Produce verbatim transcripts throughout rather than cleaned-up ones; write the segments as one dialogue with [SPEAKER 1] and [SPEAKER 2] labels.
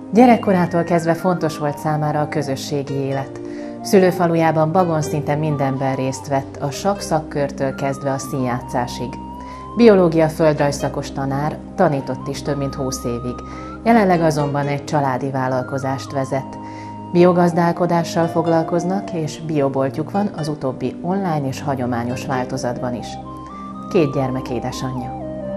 [SPEAKER 1] Gyerekkorától kezdve fontos volt számára a közösségi élet. Szülőfalujában Bagon szinte mindenben részt vett, a sakk szakkörtől kezdve a színjátszásig. Biológia földrajzszakos tanár, tanított is több mint húsz évig. Jelenleg azonban egy családi vállalkozást vezet. Biogazdálkodással foglalkoznak, és bioboltjuk van az utóbbi online és hagyományos változatban is. Két gyermek édesanyja.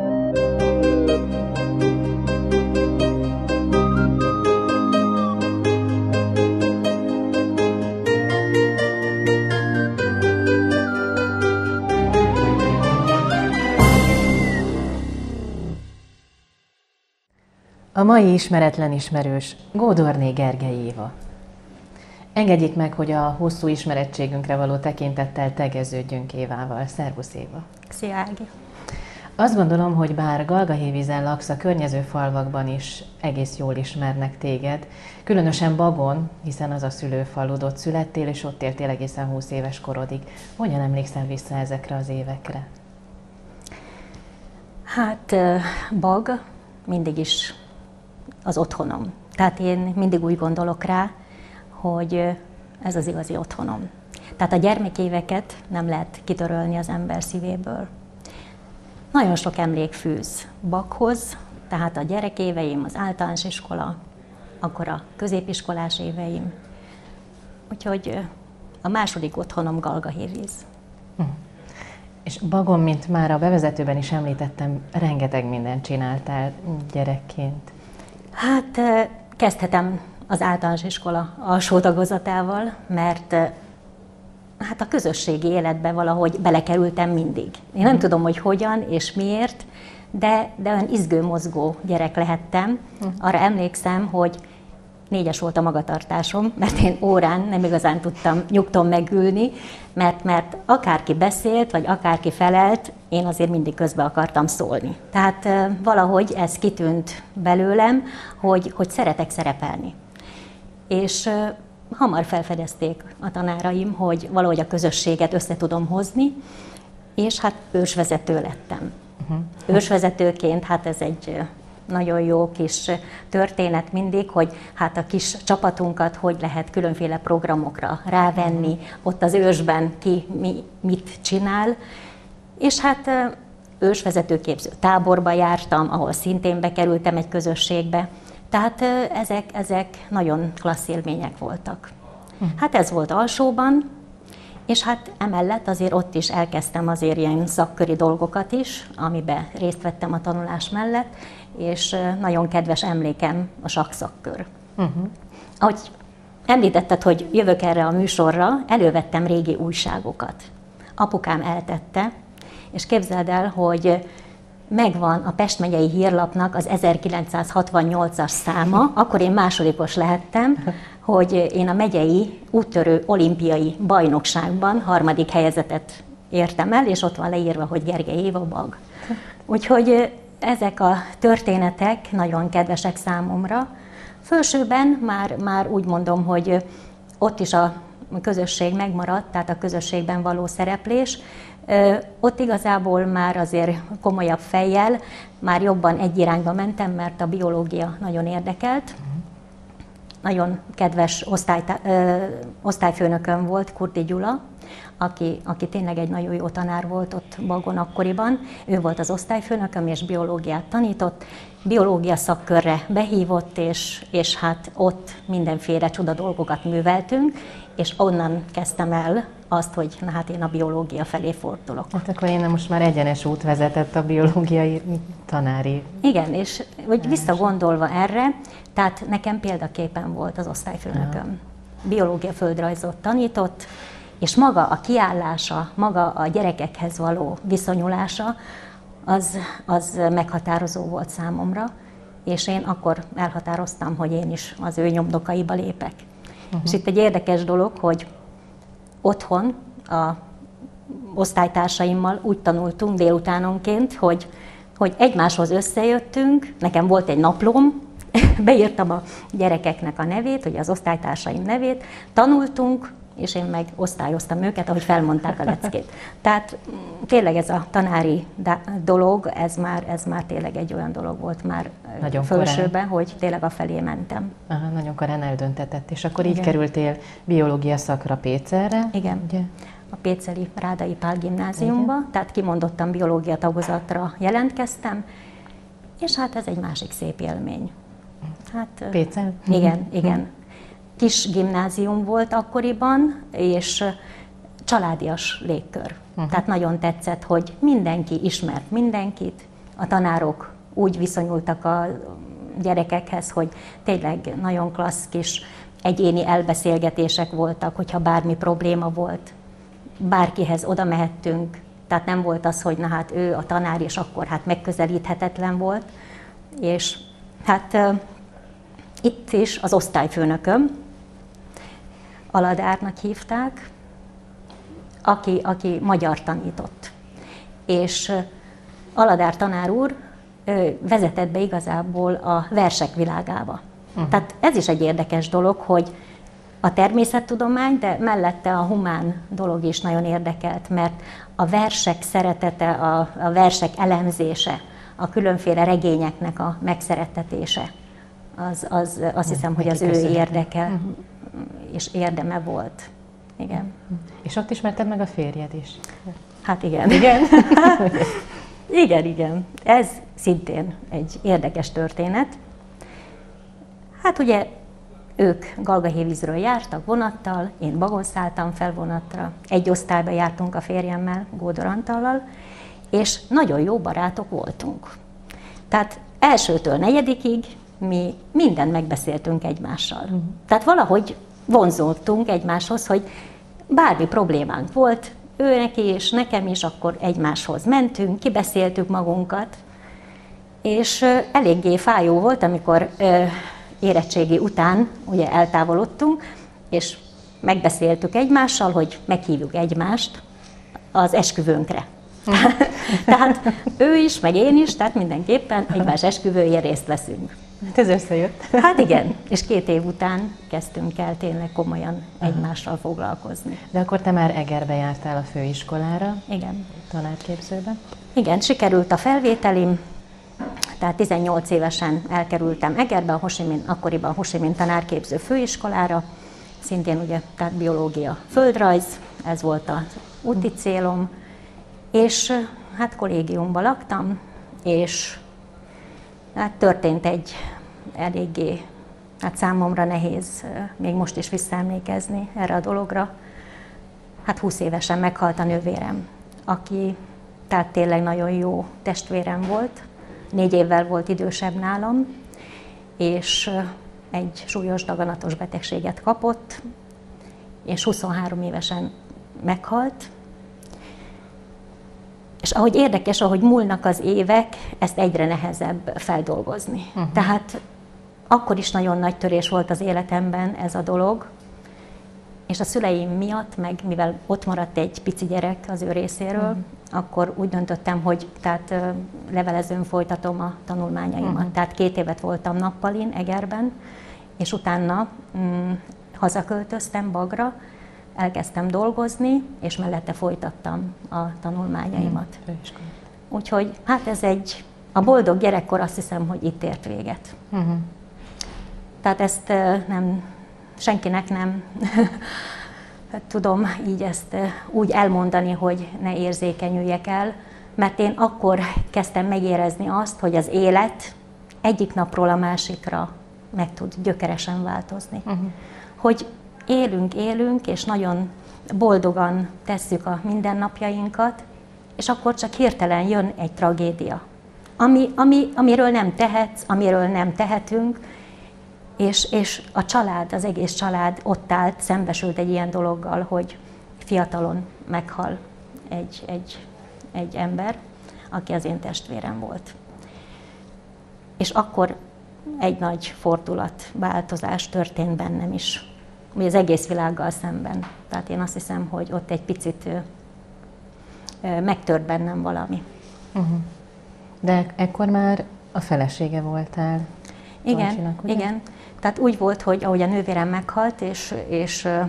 [SPEAKER 1] A mai ismeretlen ismerős Gódorné Gergely Éva. Engedjék meg, hogy a hosszú ismerettségünkre való tekintettel tegeződjünk Évával. Szervusz, Éva!
[SPEAKER 2] Szia, Ági!
[SPEAKER 1] Azt gondolom, hogy bár Galgahévízen laksz, a környező falvakban is egész jól ismernek téged. Különösen Bagon, hiszen az a szülőfalud, ott születtél, és ott éltél egészen húsz éves korodig. Hogyan emlékszel vissza ezekre az évekre?
[SPEAKER 2] Hát Bag mindig is az otthonom. Tehát én mindig úgy gondolok rá, hogy ez az igazi otthonom. Tehát a gyermekéveket nem lehet kitörölni az ember szívéből. Nagyon sok emlék fűz Baghoz, tehát a gyerekéveim, az általános iskola, akkor a középiskolás éveim. Úgyhogy a második otthonom Galgahévíz.
[SPEAKER 1] Hm. És Bagon, mint már a bevezetőben is említettem, rengeteg mindent csináltál gyerekként.
[SPEAKER 2] Hát kezdhetem az általános iskola alsó tagozatával, mert hát a közösségi életbe valahogy belekerültem mindig. Én nem tudom, hogy hogyan és miért, de, de olyan izgő-mozgó gyerek lehettem. Arra emlékszem, hogy négyes volt a magatartásom, mert én órán nem igazán tudtam nyugton megülni, mert, mert akárki beszélt, vagy akárki felelt, én azért mindig közbe akartam szólni. Tehát valahogy ez kitűnt belőlem, hogy, hogy szeretek szerepelni. És hamar felfedezték a tanáraim, hogy valahogy a közösséget össze tudom hozni, és hát ősvezető lettem. Uh-huh. Ősvezetőként, hát ez egy nagyon jó kis történet mindig, hogy hát a kis csapatunkat hogy lehet különféle programokra rávenni, ott az ősben ki mi, mit csinál. És hát ősvezetőképző táborba jártam, ahol szintén bekerültem egy közösségbe. Tehát ezek, ezek nagyon klassz élmények voltak. Hát ez volt alsóban, és hát emellett azért ott is elkezdtem azért ilyen szakköri dolgokat is, amiben részt vettem a tanulás mellett, és nagyon kedves emlékem a sakkszakkör. Uh-huh. Ahogy említetted, hogy jövök erre a műsorra, elővettem régi újságokat. Apukám eltette, és képzeld el, hogy megvan a Pest megyei hírlapnak az ezerkilencszázhatvannyolcas száma, akkor én másodikos lehettem, hogy én a megyei úttörő olimpiai bajnokságban harmadik helyezetet értem el, és ott van leírva, hogy Gergely Éva Bag. Úgyhogy ezek a történetek nagyon kedvesek számomra. Fölsőben már, már úgy mondom, hogy ott is a közösség megmaradt, tehát a közösségben való szereplés. Ott igazából már azért komolyabb fejjel, már jobban egy irányba mentem, mert a biológia nagyon érdekelt. Nagyon kedves osztály, ö, osztályfőnököm volt, Kurti Gyula, aki, aki tényleg egy nagyon jó tanár volt ott Bagon akkoriban. Ő volt az osztályfőnököm, és biológiát tanított. Biológia szakkörre behívott, és, és hát ott mindenféle csuda dolgokat műveltünk, és onnan kezdtem el azt, hogy na hát én a biológia felé fordulok.
[SPEAKER 1] Hát akkor én most már egyenes út vezetett a biológiai tanári.
[SPEAKER 2] Igen, és hogy visszagondolva erre, tehát nekem példaképen volt az osztályfőnököm. Biológia földrajzot tanított, és maga a kiállása, maga a gyerekekhez való viszonyulása, az, az meghatározó volt számomra, és én akkor elhatároztam, hogy én is az ő nyomdokaiba lépek. Uh-huh. És itt egy érdekes dolog, hogy otthon a osztálytársaimmal úgy tanultunk délutánonként, hogy, hogy egymáshoz összejöttünk, nekem volt egy naplóm, beírtam a gyerekeknek a nevét, ugye az osztálytársaim nevét, tanultunk, és én meg osztályoztam őket, ahogy felmondták a leckét. Tehát tényleg ez a tanári dolog, ez már, ez már tényleg egy olyan dolog volt már nagyon felsőben, hogy tényleg afelé mentem.
[SPEAKER 1] Aha, nagyon korán eldöntetett, és akkor így igen. kerültél biológia szakra Pécelre.
[SPEAKER 2] Igen, ugye? A péceli Rádai Pál gimnáziumba, igen. tehát kimondottan biológia tagozatra jelentkeztem, és hát ez egy másik szép élmény. Hát,
[SPEAKER 1] Pécel?
[SPEAKER 2] Igen, igen. Kis gimnázium volt akkoriban, és családias légkör. Uh-huh. Tehát nagyon tetszett, hogy mindenki ismert mindenkit, a tanárok úgy viszonyultak a gyerekekhez, hogy tényleg nagyon klassz kis egyéni elbeszélgetések voltak, hogyha bármi probléma volt, bárkihez oda mehettünk, tehát nem volt az, hogy na hát ő a tanár, és akkor hát megközelíthetetlen volt. És hát uh, itt is az osztályfőnököm, Aladárnak hívták, aki, aki magyar tanított. És uh, Aladár tanár úr uh, vezetett be igazából a versek világába. Uh-huh. Tehát ez is egy érdekes dolog, hogy a természettudomány, de mellette a humán dolog is nagyon érdekelt, mert a versek szeretete, a, a versek elemzése, a különféle regényeknek a megszerettetése, az, az, azt hiszem, hogy az ő érdeke uh-huh. és érdeme volt. Igen.
[SPEAKER 1] És ott ismerted meg a férjed is?
[SPEAKER 2] Hát igen.
[SPEAKER 1] Igen?
[SPEAKER 2] igen, igen. Ez szintén egy érdekes történet. Hát ugye ők Galgahévízről jártak vonattal, én Bagonszáltam fel vonatra, egy osztályba jártunk a férjemmel, Gódor Antallal, és nagyon jó barátok voltunk. Tehát elsőtől negyedikig mi mindent megbeszéltünk egymással. Uh-huh. Tehát valahogy vonzódtunk egymáshoz, hogy bármi problémánk volt, ő neki és nekem is, akkor egymáshoz mentünk, kibeszéltük magunkat, és eléggé fájó volt, amikor érettségi után ugye eltávolodtunk, és megbeszéltük egymással, hogy meghívjuk egymást az esküvőnkre. Tehát ő is, meg én is, tehát mindenképpen egymás esküvőjén részt veszünk.
[SPEAKER 1] Hát ez összejött.
[SPEAKER 2] Hát igen, és két év után kezdtünk el tényleg komolyan egymással foglalkozni.
[SPEAKER 1] De akkor te már Egerbe jártál a főiskolára?
[SPEAKER 2] Igen.
[SPEAKER 1] Tanárképzőbe?
[SPEAKER 2] Igen, sikerült a felvételim. Tehát tizennyolc évesen elkerültem Egerbe, a Ho Chi Minh, akkoriban a Ho Chi Minh tanárképző főiskolára, szintén ugye, tehát biológia, földrajz, ez volt az úti célom, és hát kollégiumban laktam, és hát történt egy eléggé, hát számomra nehéz még most is visszaemlékezni erre a dologra. Hát húsz évesen meghalt a nővérem, aki tehát tényleg nagyon jó testvérem volt, négy évvel volt idősebb nálam, és egy súlyos daganatos betegséget kapott, és huszonhárom évesen meghalt. És ahogy érdekes, ahogy múlnak az évek, ezt egyre nehezebb feldolgozni. Uh-huh. Tehát akkor is nagyon nagy törés volt az életemben ez a dolog, és a szüleim miatt, meg mivel ott maradt egy pici gyerek az ő részéről, uh-huh. akkor úgy döntöttem, hogy tehát levelezőn folytatom a tanulmányaimat. Uh-huh. Tehát két évet voltam nappalin Egerben, és utána mm, hazaköltöztem Bagra, elkezdtem dolgozni, és mellette folytattam a tanulmányaimat. Uh-huh. Úgyhogy hát ez egy, a boldog gyerekkor azt hiszem, hogy itt ért véget. Uh-huh. Tehát ezt nem, senkinek nem tudom így ezt úgy elmondani, hogy ne érzékenyüljek el, mert én akkor kezdtem megérezni azt, hogy az élet egyik napról a másikra meg tud gyökeresen változni. Uh-huh. Hogy élünk, élünk, és nagyon boldogan tesszük a mindennapjainkat, és akkor csak hirtelen jön egy tragédia, ami, ami, amiről nem tehetsz, amiről nem tehetünk, és, és a család, az egész család ott állt, szembesült egy ilyen dologgal, hogy fiatalon meghal egy, egy, egy ember, aki az én testvérem volt. És akkor egy nagy fordulat, változás történt bennem is, az egész világgal szemben. Tehát én azt hiszem, hogy ott egy picit megtört bennem valami. Uh-huh.
[SPEAKER 1] De ekkor már a felesége voltál.
[SPEAKER 2] Igen, Toncsinak, ugye? Igen. Tehát úgy volt, hogy ahogy a nővérem meghalt, és, és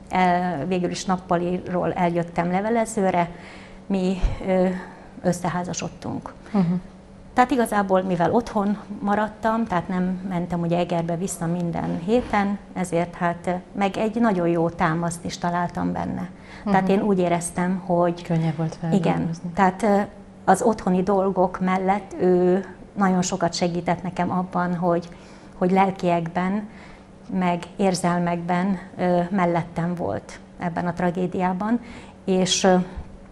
[SPEAKER 2] végül is nappaliról eljöttem levelezőre, mi összeházasodtunk. Uh-huh. Tehát igazából, mivel otthon maradtam, tehát nem mentem ugye Egerbe vissza minden héten, ezért hát meg egy nagyon jó támaszt is találtam benne. Uh-huh. Tehát én úgy éreztem, hogy...
[SPEAKER 1] Könnyebb volt feldolgozni.
[SPEAKER 2] Igen, tehát az otthoni dolgok mellett ő nagyon sokat segített nekem abban, hogy, hogy lelkiekben, meg érzelmekben ö, mellettem volt ebben a tragédiában, és ö,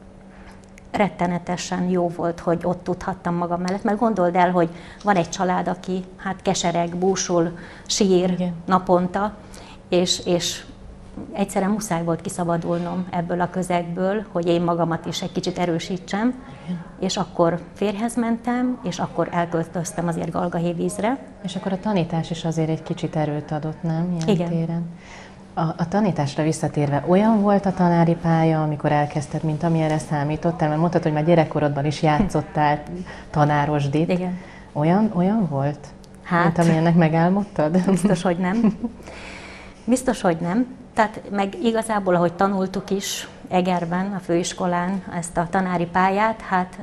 [SPEAKER 2] rettenetesen jó volt, hogy ott tudhattam magam mellett, mert gondold el, hogy van egy család, aki hát kesereg, búsul, sír Igen. naponta, és, és egyszerűen muszáj volt kiszabadulnom ebből a közegből, hogy én magamat is egy kicsit erősítsem, Igen. és akkor férjhez mentem, és akkor elköltöztem azért Galgahévízre.
[SPEAKER 1] És akkor a tanítás is azért egy kicsit erőt adott, nem? Ilyen
[SPEAKER 2] Igen.
[SPEAKER 1] téren. A, a tanításra visszatérve, olyan volt a tanári pálya, amikor elkezdted, mint amilyenre számítottál? Mert mondtad, hogy már gyerekkorodban is játszottál tanárosdit.
[SPEAKER 2] Igen.
[SPEAKER 1] Olyan, olyan volt,
[SPEAKER 2] hát,
[SPEAKER 1] mint amilyennek megálmodtad?
[SPEAKER 2] Biztos, hogy nem. Biztos, hogy nem. Tehát meg igazából, ahogy tanultuk is Egerben, a főiskolán ezt a tanári pályát, hát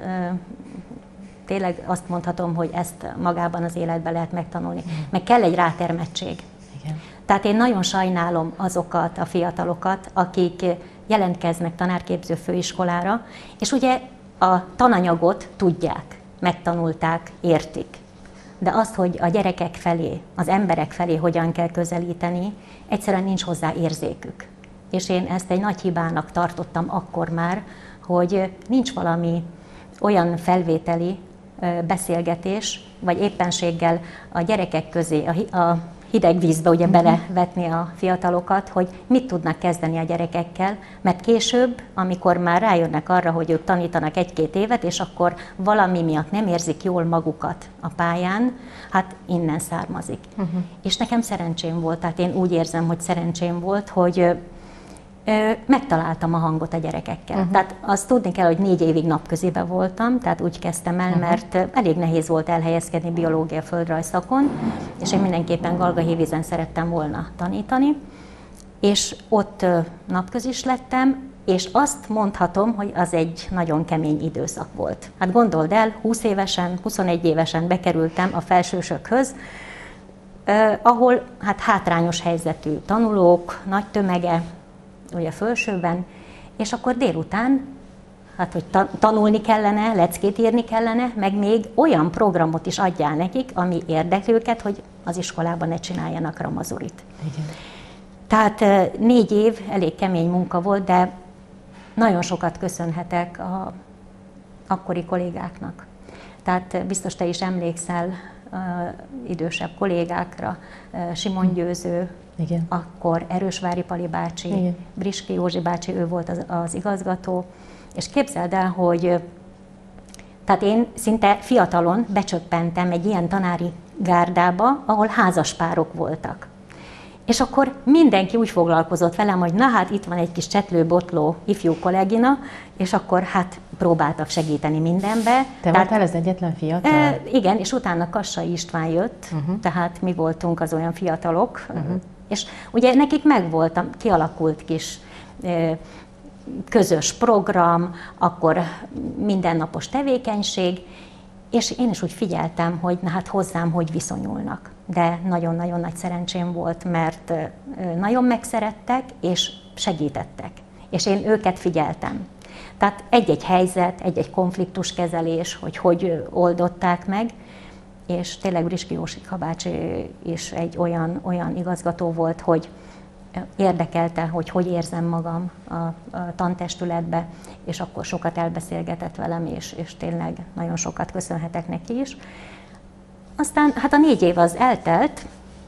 [SPEAKER 2] tényleg azt mondhatom, hogy ezt magában az életben lehet megtanulni. Meg kell egy rátermettség.
[SPEAKER 1] Igen.
[SPEAKER 2] Tehát én nagyon sajnálom azokat a fiatalokat, akik jelentkeznek tanárképző főiskolára, és ugye a tananyagot tudják, megtanulták, értik. De azt, hogy a gyerekek felé, az emberek felé hogyan kell közelíteni, egyszerűen nincs hozzá érzékük. És én ezt egy nagy hibának tartottam akkor már, hogy nincs valami olyan felvételi beszélgetés, vagy éppenséggel a gyerekek közé, a hideg vízbe ugye belevetni a fiatalokat, hogy mit tudnak kezdeni a gyerekekkel, mert később, amikor már rájönnek arra, hogy ők tanítanak egy-két évet, és akkor valami miatt nem érzik jól magukat a pályán, hát innen származik. Uh-huh. És nekem szerencsém volt, tehát én úgy érzem, hogy szerencsém volt, hogy ö, megtaláltam a hangot a gyerekekkel. Uh-huh. Tehát azt tudni kell, hogy négy évig napközébe voltam, tehát úgy kezdtem el, uh-huh. mert elég nehéz volt elhelyezkedni biológia földrajz szakon, és én mindenképpen Galgahévízen szerettem volna tanítani, és ott ö, napközis lettem, és azt mondhatom, hogy az egy nagyon kemény időszak volt. Hát gondold el, húsz évesen, huszonegy évesen bekerültem a felsősökhöz, eh, ahol hát hátrányos helyzetű tanulók, nagy tömege, ugye felsőben, és akkor délután, hát hogy ta- tanulni kellene, leckét írni kellene, meg még olyan programot is adjál nekik, ami érdekli őket, hogy az iskolában ne csináljanak ramazurit.
[SPEAKER 1] Igen.
[SPEAKER 2] Tehát eh, négy év elég kemény munka volt, de nagyon sokat köszönhetek a akkori kollégáknak. Tehát biztos te is emlékszel uh, idősebb kollégákra, uh, Simon Győző,
[SPEAKER 1] Igen.
[SPEAKER 2] akkor Erősvári Pali bácsi,
[SPEAKER 1] Igen.
[SPEAKER 2] Briski Józsi bácsi, ő volt az, az igazgató, és képzeld el, hogy tehát én szinte fiatalon becsöppentem egy ilyen tanári gárdába, ahol házaspárok voltak. És akkor mindenki úgy foglalkozott velem, hogy na hát itt van egy kis csetlőbotló ifjú kollégina, és akkor hát próbáltak segíteni mindenbe.
[SPEAKER 1] Te tehát, voltál az egyetlen fiatal?
[SPEAKER 2] E, igen, és utána Kassai István jött, uh-huh. tehát mi voltunk az olyan fiatalok, uh-huh. és ugye nekik megvolt a kialakult kis e, közös program, akkor mindennapos tevékenység, és én is úgy figyeltem, hogy na hát hozzám hogy viszonyulnak. De nagyon-nagyon nagy szerencsém volt, mert nagyon megszerettek, és segítettek. És én őket figyeltem. Tehát egy-egy helyzet, egy-egy konfliktuskezelés, hogy hogy oldották meg, és tényleg Briski Józsika bácsi is egy olyan, olyan igazgató volt, hogy érdekelte, hogy hogy érzem magam a, a tantestületbe, és akkor sokat elbeszélgetett velem, és, és tényleg nagyon sokat köszönhetek neki is. Aztán hát a négy év az eltelt,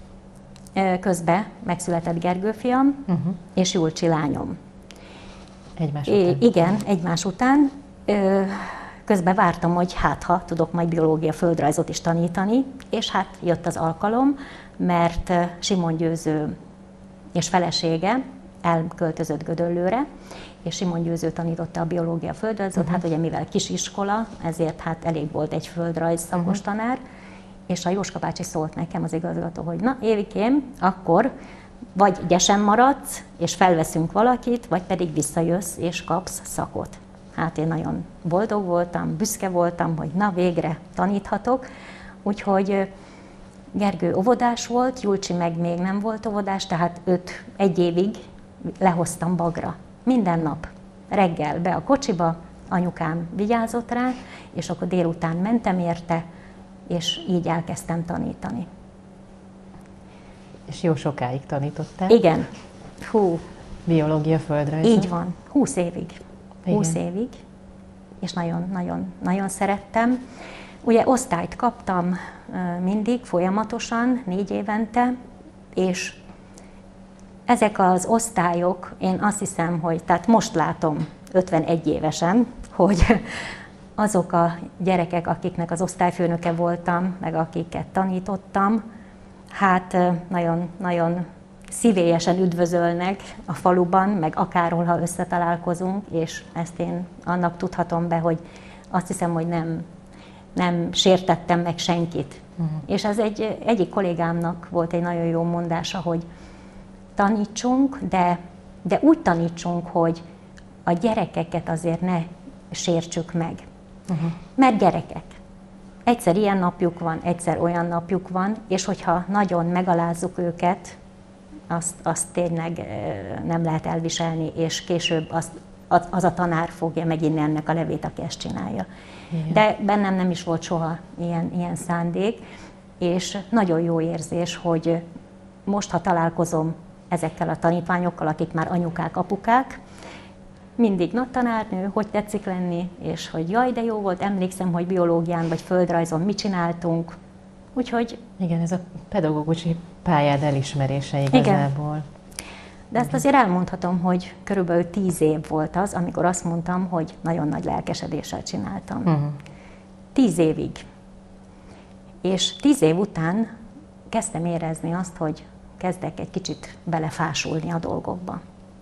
[SPEAKER 2] közben megszületett Gergő fiam, uh-huh. és Julcsi lányom.
[SPEAKER 1] Egymás után?
[SPEAKER 2] É, igen, egymás után. Közben vártam, hogy hát ha tudok majd biológia földrajzot is tanítani, és hát jött az alkalom, mert Simon Győző és felesége elköltözött Gödöllőre, és Simon Győző tanította a biológia földrajzot, uh-huh. hát ugye mivel kisiskola, ezért hát elég volt egy földrajz szakos uh-huh. tanár, és a Jóska bácsi szólt nekem, az igazgató, hogy na Évikém, akkor vagy gyesen maradsz, és felveszünk valakit, vagy pedig visszajössz, és kapsz szakot. Hát én nagyon boldog voltam, büszke voltam, hogy na végre taníthatok. Úgyhogy Gergő óvodás volt, Julcsi meg még nem volt óvodás, tehát őt egy évig lehoztam Bagra. Minden nap, reggel be a kocsiba, anyukám vigyázott rá, és akkor délután mentem érte, és így elkezdtem tanítani.
[SPEAKER 1] És jó sokáig tanítottál?
[SPEAKER 2] Igen. Hú.
[SPEAKER 1] Biológia, földrajz.
[SPEAKER 2] Így van. Húsz évig. Húsz évig. És nagyon-nagyon nagyon szerettem. Ugye osztályt kaptam mindig, folyamatosan, négy évente, és ezek az osztályok, én azt hiszem, hogy, tehát most látom ötvenegy évesen, hogy azok a gyerekek, akiknek az osztályfőnöke voltam, meg akiket tanítottam, hát nagyon, nagyon szívélyesen üdvözölnek a faluban, meg akárhol, ha összetalálkozunk, és ezt én annak tudhatom be, hogy azt hiszem, hogy nem, nem sértettem meg senkit. Uh-huh. És ez egy, egyik kollégámnak volt egy nagyon jó mondása, hogy tanítsunk, de, de úgy tanítsunk, hogy a gyerekeket azért ne sértsük meg. Uh-huh. Mert gyerekek. Egyszer ilyen napjuk van, egyszer olyan napjuk van, és hogyha nagyon megalázzuk őket, azt, azt tényleg nem lehet elviselni, és később azt, az a tanár fogja meginni ennek a levét, aki ezt csinálja. Igen. De bennem nem is volt soha ilyen, ilyen szándék, és nagyon jó érzés, hogy most, ha találkozom ezekkel a tanítványokkal, akik már anyukák, apukák, mindig na tanárnő, hogy tetszik lenni, és hogy jaj, de jó volt, emlékszem, hogy biológián vagy földrajzon mit csináltunk. Úgyhogy...
[SPEAKER 1] Igen, ez a pedagógusi pályád elismerése igazából. Igen.
[SPEAKER 2] De ezt azért elmondhatom, hogy körülbelül tíz év volt az, amikor azt mondtam, hogy nagyon nagy lelkesedéssel csináltam. Uh-huh. Tíz évig. És tíz év után kezdtem érezni azt, hogy kezdek egy kicsit belefásulni a dolgokba.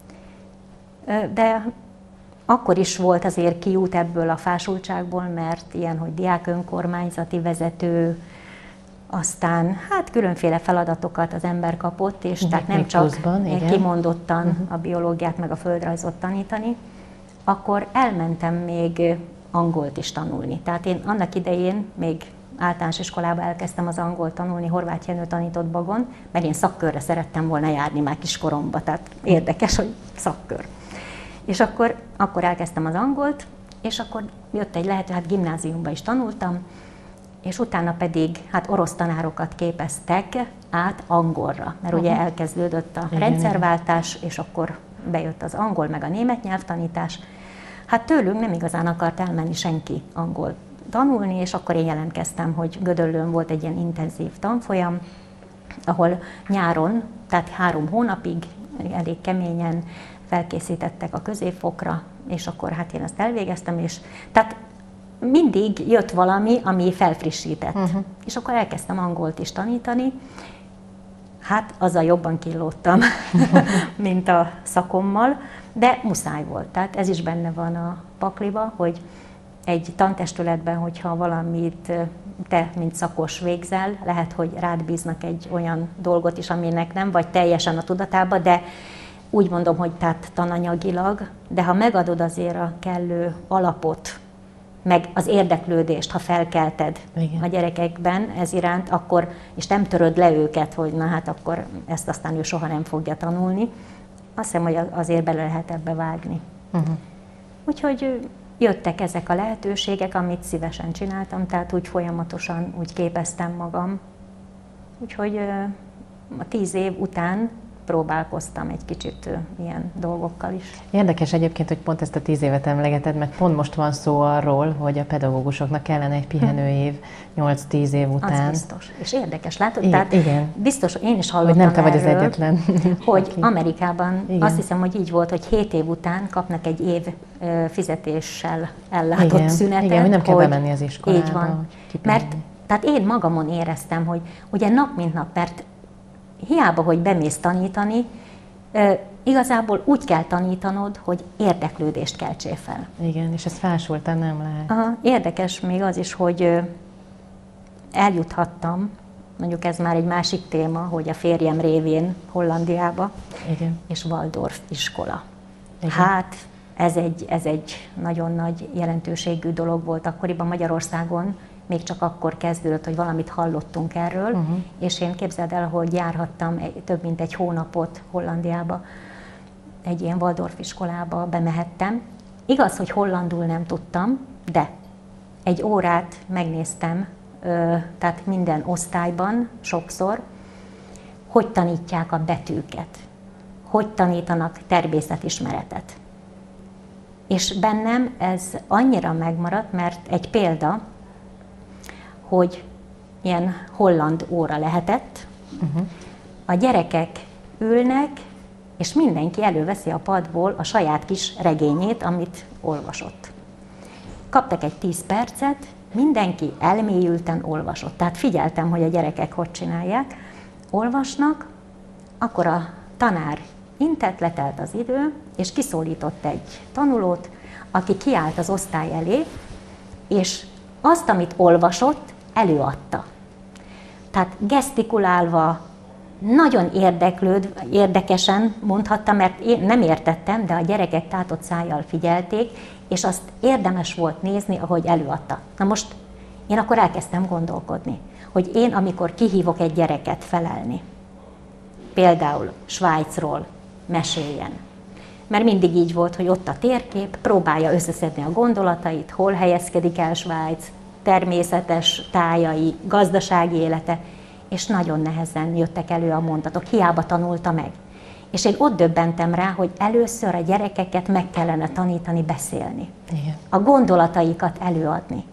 [SPEAKER 2] De akkor is volt azért kiút ebből a fásultságból, mert ilyen, hogy diák önkormányzati vezető, aztán hát különféle feladatokat az ember kapott, és tehát nem csak pluszban, kimondottan uh-huh. a biológiát meg a földrajzot tanítani, akkor elmentem még angolt is tanulni. Tehát én annak idején még általános iskolába elkezdtem az angolt tanulni, Horváth Jenő tanított Bagon, mert én szakkörre szerettem volna járni már kiskoromba, tehát érdekes, hogy szakkör. És akkor, akkor elkezdtem az angolt, és akkor jött egy lehető, hát gimnáziumban is tanultam, és utána pedig hát orosz tanárokat képeztek át angolra, mert ugye elkezdődött a rendszerváltás, és akkor bejött az angol meg a német nyelvtanítás. Hát tőlünk nem igazán akart elmenni senki angol tanulni, és akkor én jelentkeztem, hogy Gödöllőn volt egy ilyen intenzív tanfolyam, ahol nyáron, tehát három hónapig elég keményen felkészítettek a középfokra, és akkor hát én ezt elvégeztem, és tehát mindig jött valami, ami felfrissített. Uh-huh. És akkor elkezdtem angolt is tanítani. Hát azzal jobban killódtam, mint a szakommal, de muszáj volt. Tehát ez is benne van a pakliba, hogy egy tantestületben, hogyha valamit te, mint szakos végzel, lehet, hogy rád bíznak egy olyan dolgot is, aminek nem vagy teljesen a tudatában, de úgy mondom, hogy tehát tananyagilag, de ha megadod azért a kellő alapot, meg az érdeklődést, ha felkelted igen. a gyerekekben ez iránt, akkor, és nem töröd le őket, hogy na hát akkor ezt aztán ő soha nem fogja tanulni, azt hiszem, hogy azért bele lehet ebbe vágni. Uh-huh. Úgyhogy jöttek ezek a lehetőségek, amit szívesen csináltam, tehát úgy folyamatosan úgy képeztem magam. Úgyhogy a tíz év után próbálkoztam egy kicsit ilyen dolgokkal is.
[SPEAKER 1] Érdekes egyébként, hogy pont ezt a tíz évet emlegeted, mert pont most van szó arról, hogy a pedagógusoknak kellene egy pihenőév nyolc-tíz év után.
[SPEAKER 2] Az biztos. És érdekes, látod?
[SPEAKER 1] Igen.
[SPEAKER 2] Tehát
[SPEAKER 1] igen.
[SPEAKER 2] Biztos, én is hallottam
[SPEAKER 1] hogy nem te vagy
[SPEAKER 2] erről,
[SPEAKER 1] az egyetlen.
[SPEAKER 2] hogy okay. Amerikában igen. azt hiszem, hogy így volt, hogy hét év után kapnak egy év fizetéssel ellátott
[SPEAKER 1] igen.
[SPEAKER 2] szünetet.
[SPEAKER 1] Igen, hogy nem kell bemenni az iskolába.
[SPEAKER 2] Így van. Mert tehát én magamon éreztem, hogy ugye nap mint nap, mert hiába, hogy bemész tanítani, igazából úgy kell tanítanod, hogy érdeklődést keltsél fel.
[SPEAKER 1] Igen, és ez fásultan nem lehet.
[SPEAKER 2] Aha, érdekes még az is, hogy eljuthattam mondjuk ez már egy másik téma, hogy a férjem révén Hollandiába,
[SPEAKER 1] Igen.
[SPEAKER 2] és Waldorf iskola.
[SPEAKER 1] Igen.
[SPEAKER 2] Hát ez egy, ez egy nagyon nagy jelentőségű dolog volt akkoriban Magyarországon, még csak akkor kezdődött, hogy valamit hallottunk erről, uh-huh. és én képzeld el, hogy járhattam egy, több mint egy hónapot Hollandiába, egy ilyen Waldorf iskolába bemehettem. Igaz, hogy hollandul nem tudtam, de egy órát megnéztem, tehát minden osztályban sokszor, hogy tanítják a betűket, hogy tanítanak természetismeretet. És bennem ez annyira megmaradt, mert egy példa, hogy ilyen holland óra lehetett, uh-huh. a gyerekek ülnek, és mindenki előveszi a padból a saját kis regényét, amit olvasott. Kaptak egy tíz percet, mindenki elmélyülten olvasott. Tehát figyeltem, hogy a gyerekek hogy csinálják. Olvasnak, akkor a tanár intett, letelt az idő, és kiszólított egy tanulót, aki kiállt az osztály elé, és azt, amit olvasott, előadta. Tehát gesztikulálva, nagyon érdeklőd, érdekesen mondhatta, mert én nem értettem, de a gyerekek tátott szájjal figyelték, és azt érdemes volt nézni, ahogy előadta. Na most én akkor elkezdtem gondolkodni, hogy én, amikor kihívok egy gyereket felelni, például Svájcról meséljen, mert mindig így volt, hogy ott a térkép, próbálja összeszedni a gondolatait, hol helyezkedik el Svájc, természetes tájai, gazdasági élete, és nagyon nehezen jöttek elő a mondatok, hiába tanulta meg. És én ott döbbentem rá, hogy először a gyerekeket meg kellene tanítani beszélni. Igen. A gondolataikat előadni.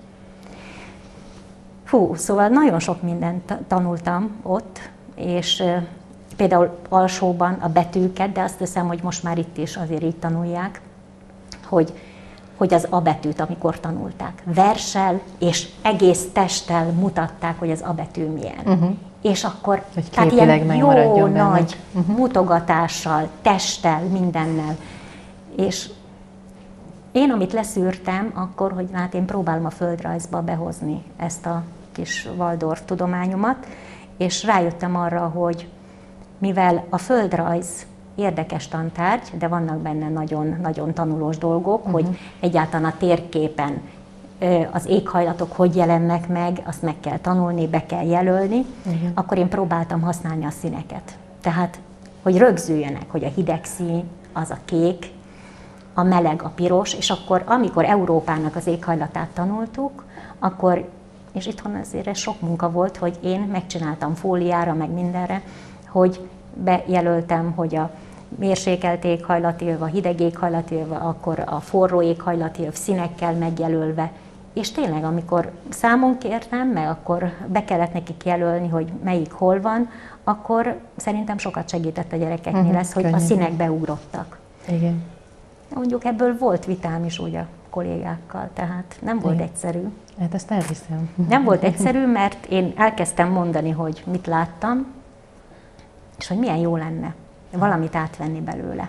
[SPEAKER 2] Hú, szóval nagyon sok mindent tanultam ott, és például alsóban a betűket, de azt hiszem, hogy most már itt is azért így tanulják, hogy, hogy az A betűt, amikor tanulták, verssel és egész testtel mutatták, hogy az A betű milyen. Uh-huh. És akkor tehát ilyen jó nagy uh-huh. mutogatással, testtel, mindennel. És én, amit leszűrtem, akkor, hogy hát én próbálom a földrajzba behozni ezt a kis Waldorf tudományomat, és rájöttem arra, hogy mivel a földrajz érdekes tantárgy, de vannak benne nagyon-nagyon tanulós dolgok, uh-huh. hogy egyáltalán a térképen az éghajlatok hogy jelennek meg, azt meg kell tanulni, be kell jelölni, uh-huh. akkor én próbáltam használni a színeket. Tehát, hogy rögzüljenek, hogy a hideg szín az a kék, a meleg a piros, és akkor, amikor Európának az éghajlatát tanultuk, akkor, és itthon azért ez sok munka volt, hogy én megcsináltam fóliára, meg mindenre, hogy bejelöltem, hogy a mérsékelt éghajlati öv, a hideg éghajlati öv, akkor a forró éghajlati öv színekkel megjelölve. És tényleg, amikor számon kértem, meg akkor be kellett nekik jelölni, hogy melyik hol van, akkor szerintem sokat segített a gyerekeknél uh-huh, ez, hogy könnyű. A színek beugrottak.
[SPEAKER 1] Igen.
[SPEAKER 2] Mondjuk ebből volt vitám is úgy a kollégákkal, tehát nem volt igen. egyszerű.
[SPEAKER 1] Hát ezt elhiszem.
[SPEAKER 2] Nem volt egyszerű, mert én elkezdtem mondani, hogy mit láttam, és hogy milyen jó lenne valamit átvenni belőle.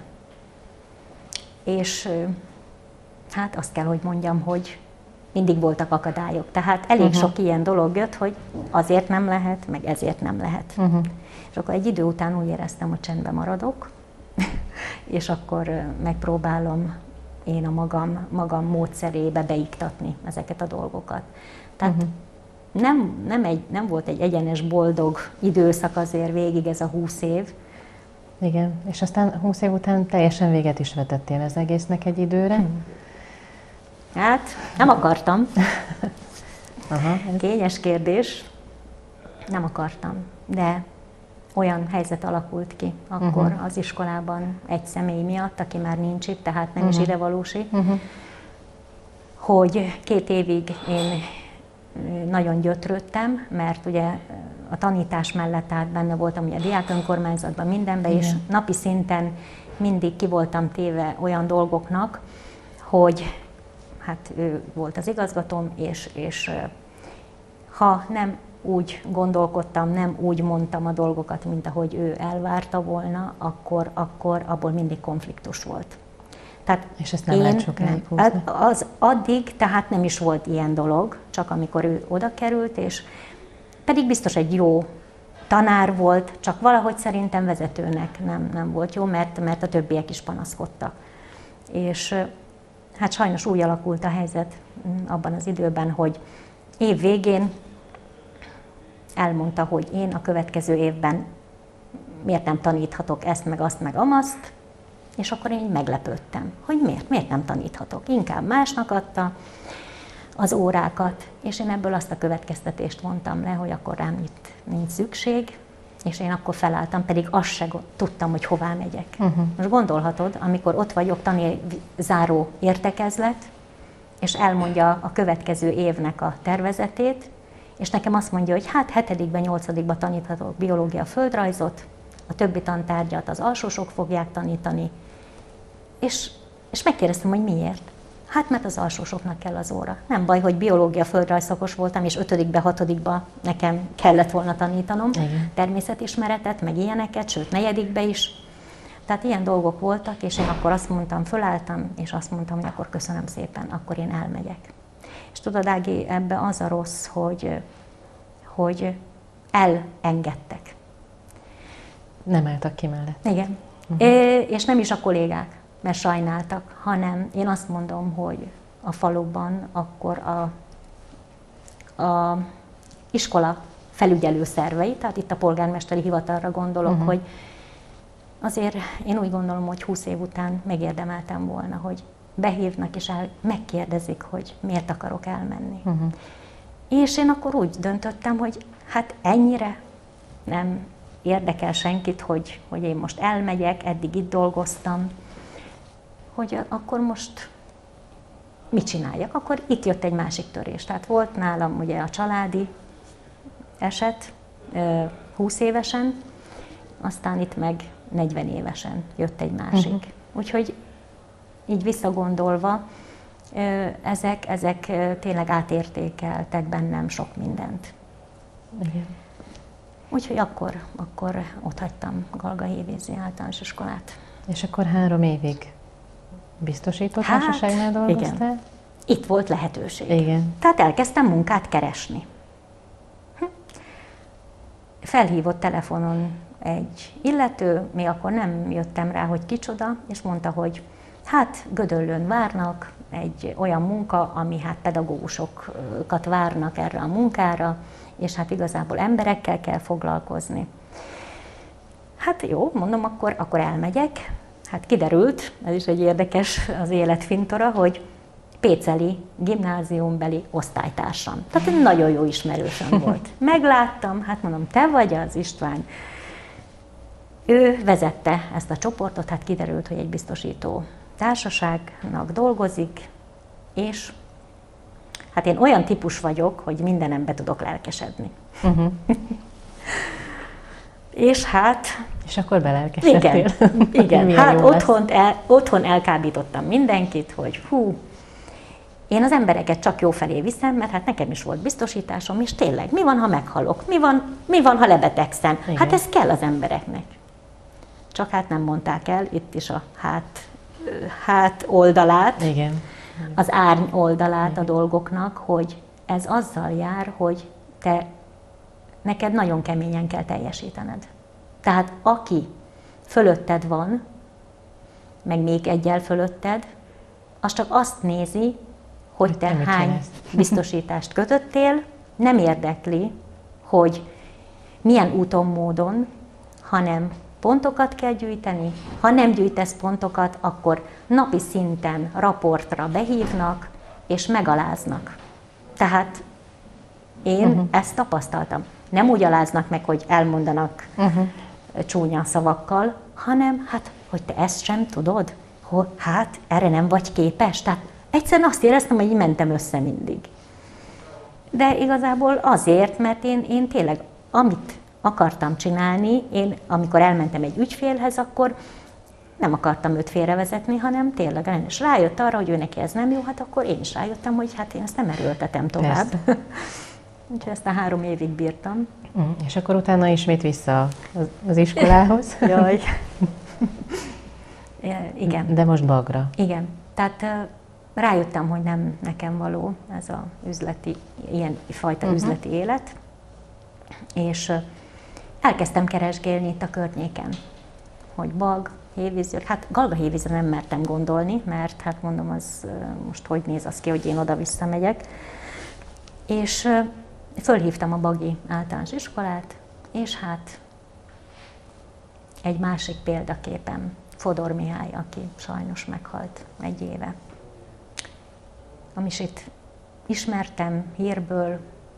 [SPEAKER 2] És hát azt kell, hogy mondjam, hogy mindig voltak akadályok. Tehát elég uh-huh. sok ilyen dolog jött, hogy azért nem lehet, meg ezért nem lehet. Uh-huh. És akkor egy idő után úgy éreztem, hogy csendben maradok, és akkor megpróbálom én a magam, magam módszerébe beiktatni ezeket a dolgokat. Tehát uh-huh. nem, nem, egy, nem volt egy egyenes, boldog időszak azért végig ez a húsz év.
[SPEAKER 1] Igen, és aztán húsz év után teljesen véget is vetettél az egésznek egy időre? Hmm.
[SPEAKER 2] Hát, nem akartam.
[SPEAKER 1] Aha, ez...
[SPEAKER 2] Kényes kérdés. Nem akartam, de olyan helyzet alakult ki akkor uh-huh. az iskolában egy személy miatt, aki már nincs itt, tehát nem uh-huh. is idevalósi, uh-huh. hogy két évig én nagyon gyötrődtem, mert ugye a tanítás mellett át benne voltam ugye a diák önkormányzatban, mindenben, igen. és napi szinten mindig ki voltam téve olyan dolgoknak, hogy hát ő volt az igazgatóm, és, és ha nem úgy gondolkodtam, nem úgy mondtam a dolgokat, mint ahogy ő elvárta volna, akkor, akkor abból mindig konfliktus volt. Tehát
[SPEAKER 1] és ezt nem én, lehet sokáig húzni?
[SPEAKER 2] Az addig, tehát nem is volt ilyen dolog, csak amikor ő oda került, és Pedig biztos egy jó tanár volt, csak valahogy szerintem vezetőnek nem, nem volt jó, mert, mert a többiek is panaszkodtak. És hát sajnos úgy alakult a helyzet abban az időben, hogy év végén elmondta, hogy én a következő évben miért nem taníthatok ezt, meg azt, meg amazt, és akkor én így meglepődtem, hogy miért, miért nem taníthatok. Inkább másnak adta az órákat, és én ebből azt a következtetést vontam le, hogy akkor rám itt nincs szükség, és én akkor felálltam, pedig azt se tudtam, hogy hová megyek. Uh-huh. Most gondolhatod, amikor ott vagyok tanézáró értekezlet, és elmondja a következő évnek a tervezetét, és nekem azt mondja, hogy hát hetedikben, nyolcadikban taníthatok biológia, földrajzot, a többi tantárgyat az alsósok fogják tanítani, és, és megkérdeztem, hogy miért. Hát mert az alsósoknak kell az óra. Nem baj, hogy biológia, földrajz szakos voltam, és ötödikbe, hatodikba nekem kellett volna tanítanom. Igen. Természetismeretet, meg ilyeneket, sőt negyedikbe is. Tehát ilyen dolgok voltak, és én akkor azt mondtam, fölálltam, és azt mondtam, hogy akkor köszönöm szépen, akkor én elmegyek. És tudod, Ági, ebbe az a rossz, hogy, hogy elengedtek.
[SPEAKER 1] Nem álltak ki mellett.
[SPEAKER 2] Igen. Uh-huh. É, és nem is a kollégák, mert sajnáltak, hanem én azt mondom, hogy a faluban akkor a, a iskola felügyelő szervei, tehát itt a polgármesteri hivatalra gondolok, uh-huh. hogy azért én úgy gondolom, hogy húsz év után megérdemeltem volna, hogy behívnak és el, megkérdezik, hogy miért akarok elmenni. Uh-huh. És én akkor úgy döntöttem, hogy hát ennyire nem érdekel senkit, hogy, hogy én most elmegyek, eddig itt dolgoztam, hogy akkor most mit csináljak. Akkor itt jött egy másik törés. Tehát volt nálam ugye a családi eset, húsz évesen, aztán itt meg negyven évesen jött egy másik. Uh-huh. Úgyhogy így visszagondolva, ezek, ezek tényleg átértékeltek bennem sok mindent. Igen. Úgyhogy akkor, akkor ott hagytam Galgahévízi általános iskolát.
[SPEAKER 1] És akkor három évig biztosított hát, társaságnál dolgoztál?
[SPEAKER 2] Igen. Itt volt lehetőség.
[SPEAKER 1] Igen.
[SPEAKER 2] Tehát elkezdtem munkát keresni. Hm. Felhívott telefonon egy illető, még akkor nem jöttem rá, hogy kicsoda, és mondta, hogy hát Gödöllőn várnak egy olyan munka, ami hát pedagógusokat várnak erre a munkára, és hát igazából emberekkel kell foglalkozni. Hát jó, mondom, akkor, akkor elmegyek. Hát kiderült, ez is egy érdekes az élet fintora, hogy péceli gimnáziumbeli osztálytársam. Tehát egy nagyon jó ismerősöm volt. Megláttam, hát mondom, te vagy az István. Ő vezette ezt a csoportot, hát kiderült, hogy egy biztosító társaságnak dolgozik, és hát én olyan típus vagyok, hogy mindenembe tudok lelkesedni. Uh-huh. És hát...
[SPEAKER 1] És akkor belelkesedtél.
[SPEAKER 2] Igen, igen. hát otthon, el, otthon elkábítottam mindenkit, hogy hú, én az embereket csak jó felé viszem, mert hát nekem is volt biztosításom, és tényleg, mi van, ha meghalok? Mi van, mi van ha lebetegszem? Igen. Hát ez kell az embereknek. Csak hát nem mondták el, itt is a hát, hát oldalát,
[SPEAKER 1] igen.
[SPEAKER 2] az árny oldalát igen. a dolgoknak, hogy ez azzal jár, hogy te, neked nagyon keményen kell teljesítened. Tehát aki fölötted van, meg még egyel fölötted, az csak azt nézi, hogy te nem hány biztosítást kötöttél, nem érdekli, hogy milyen úton, módon, hanem pontokat kell gyűjteni. Ha nem gyűjtesz pontokat, akkor napi szinten raportra behívnak, és megaláznak. Tehát én uh-huh. ezt tapasztaltam. Nem úgy aláznak meg, hogy elmondanak uh-huh. csúnya szavakkal, hanem hát, hogy te ezt sem tudod, hogy hát erre nem vagy képes. Tehát egyszerűen azt éreztem, hogy így mentem össze mindig. De igazából azért, mert én, én tényleg, amit akartam csinálni, én amikor elmentem egy ügyfélhez, akkor nem akartam őt félrevezetni, hanem tényleg, és rájött arra, hogy ő neki ez nem jó, hát akkor én is rájöttem, hogy hát én ezt nem erőltetem tovább. Úgyhogy ezt a három évig bírtam.
[SPEAKER 1] Mm, és akkor utána ismét vissza az, az iskolához.
[SPEAKER 2] Jaj. Igen.
[SPEAKER 1] De most Bagra.
[SPEAKER 2] Igen. Tehát rájöttem, hogy nem nekem való ez a üzleti, ilyen fajta uh-huh. üzleti élet. és elkezdtem keresgélni itt a környéken, hogy bag, hévízgyök. Hát Galgahévízre nem mertem gondolni, mert hát mondom, az most hogy néz az ki, hogy én oda-vissza megyek. És fölhívtam a Bagi Általános Iskolát, és hát egy másik példaképem, Fodor Mihály, aki sajnos meghalt egy éve. A Misit ismertem hírből,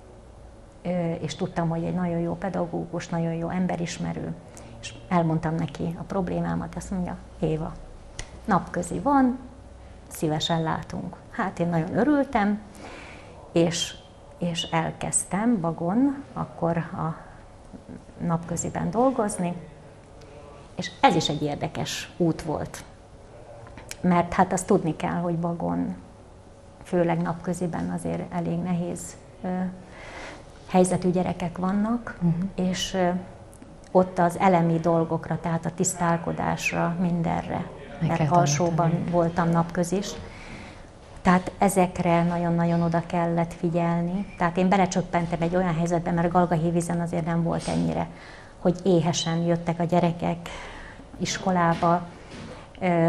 [SPEAKER 2] és tudtam, hogy egy nagyon jó pedagógus, nagyon jó emberismerő, és elmondtam neki a problémámat, azt mondja, Éva, napközi van, szívesen látunk. Hát én nagyon örültem, és, és elkezdtem Bagon akkor a napköziben dolgozni, és ez is egy érdekes út volt, mert hát azt tudni kell, hogy Bagon, főleg napköziben azért elég nehéz ö, helyzetű gyerekek vannak, uh-huh. és ö, ott az elemi dolgokra, tehát a tisztálkodásra, mindenre, mert alsóban voltam napközis, tehát ezekre nagyon-nagyon oda kellett figyelni. Tehát én belecsöppentem egy olyan helyzetbe, mert Galgahévízen azért nem volt ennyire, hogy éhesen jöttek a gyerekek iskolába, ö,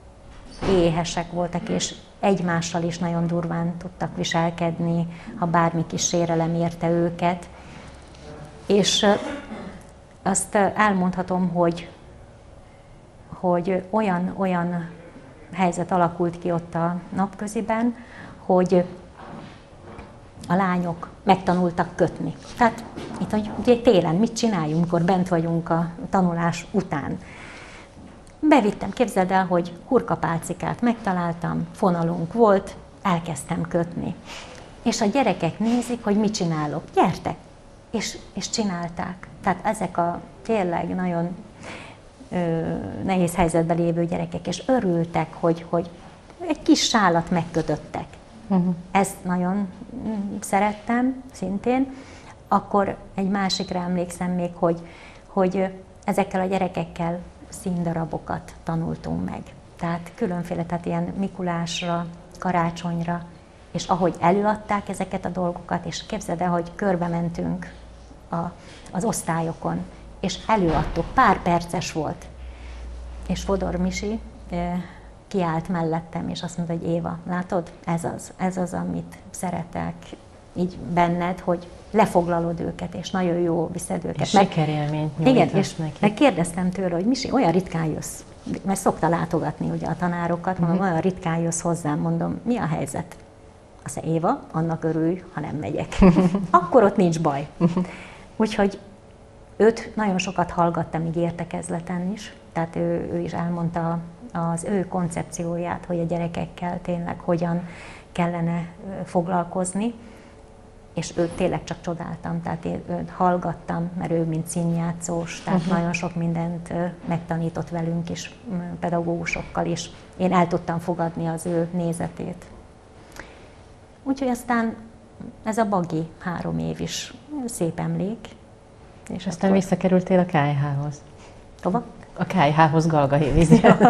[SPEAKER 2] éhesek voltak, és egymással is nagyon durván tudtak viselkedni, ha bármi kis sérelem érte őket. És azt elmondhatom, hogy, hogy olyan, olyan helyzet alakult ki ott a napköziben, hogy a lányok megtanultak kötni. Tehát itt, hogy ugye télen mit csináljunk, amikor bent vagyunk a tanulás után. Bevittem, képzeld el, hogy hurkapálcikát megtaláltam, fonalunk volt, elkezdtem kötni. És a gyerekek nézik, hogy mit csinálok. Gyertek! És, és csinálták. Tehát ezek a tényleg nagyon ö, nehéz helyzetben lévő gyerekek, és örültek, hogy, hogy egy kis sálat megkötöttek. Uh-huh. Ezt nagyon szerettem szintén. Akkor egy másikra emlékszem még, hogy, hogy ezekkel a gyerekekkel színdarabokat tanultunk meg. Tehát különféle, tehát ilyen Mikulásra, karácsonyra, és ahogy előadták ezeket a dolgokat, és képzeld el, hogy körbe mentünk a, az osztályokon, és előadtuk, pár perces volt. És Fodor Misi e, kiállt mellettem, és azt mondta, hogy Éva, látod, ez az, ez az, amit szeretek így benned, hogy lefoglalod őket, és nagyon jó viszed őket.
[SPEAKER 1] És sikerélményt
[SPEAKER 2] nyújtasz neki. Igen, és kérdeztem tőle, hogy Misi, olyan ritkán jössz, mert szokta látogatni ugye a tanárokat, mondom, uh-huh. olyan ritkán jössz hozzám, mondom, mi a helyzet? Azt mondja, Éva, annak örülj, ha nem megyek. Akkor ott nincs baj. Úgyhogy őt nagyon sokat hallgattam így értekezleten is, tehát ő, ő is elmondta az ő koncepcióját, hogy a gyerekekkel tényleg hogyan kellene foglalkozni, és őt tényleg csak csodáltam, tehát én őt hallgattam, mert ő mint színjátszós, tehát uh-huh. nagyon sok mindent megtanított velünk is, pedagógusokkal is. Én el tudtam fogadni az ő nézetét. Úgyhogy aztán ez a Bagi három év is szép emlék.
[SPEAKER 1] És aztán akkor... visszakerültél a ká é há-hoz.
[SPEAKER 2] Hova?
[SPEAKER 1] A ká é há-hoz Galgahévízre.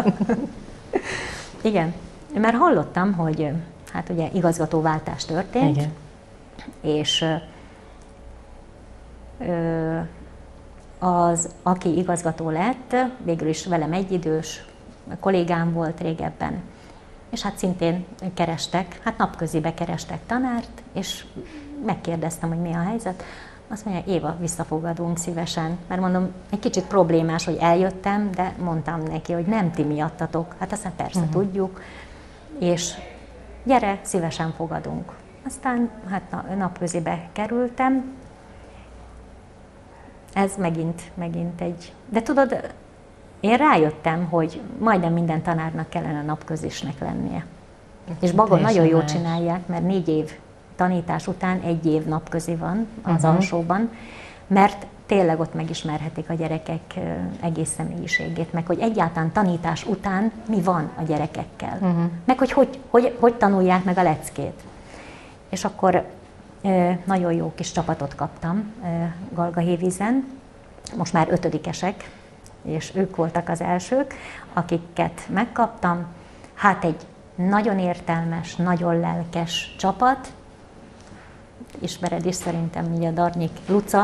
[SPEAKER 2] Igen, mert hallottam, hogy hát ugye igazgatóváltás történt,
[SPEAKER 1] igen.
[SPEAKER 2] és az, aki igazgató lett, végül is velem egyidős, kollégám volt régebben, és hát szintén kerestek, hát napközibe kerestek tanárt, és megkérdeztem, hogy mi a helyzet. Azt mondja, Éva, visszafogadunk szívesen, mert mondom, egy kicsit problémás, hogy eljöttem, de mondtam neki, hogy nem ti miattatok. Hát aztán persze uh-huh. tudjuk, és gyere, szívesen fogadunk. Aztán hát napközibe kerültem. Ez megint, megint egy... De tudod, én rájöttem, hogy majdnem minden tanárnak kellene napközisnek lennie. És Bagon nagyon jól csinálják, mert négy év tanítás után egy év napközi van az uh-huh. alsóban, mert tényleg ott megismerhetik a gyerekek egész személyiségét, meg hogy egyáltalán tanítás után mi van a gyerekekkel, uh-huh. meg hogy hogy, hogy hogy tanulják meg a leckét. És akkor nagyon jó kis csapatot kaptam Galgahévízen, most már ötödikesek, és ők voltak az elsők, akiket megkaptam. Hát egy nagyon értelmes, nagyon lelkes csapat, ismered is szerintem, ugye a Darnyik Luca,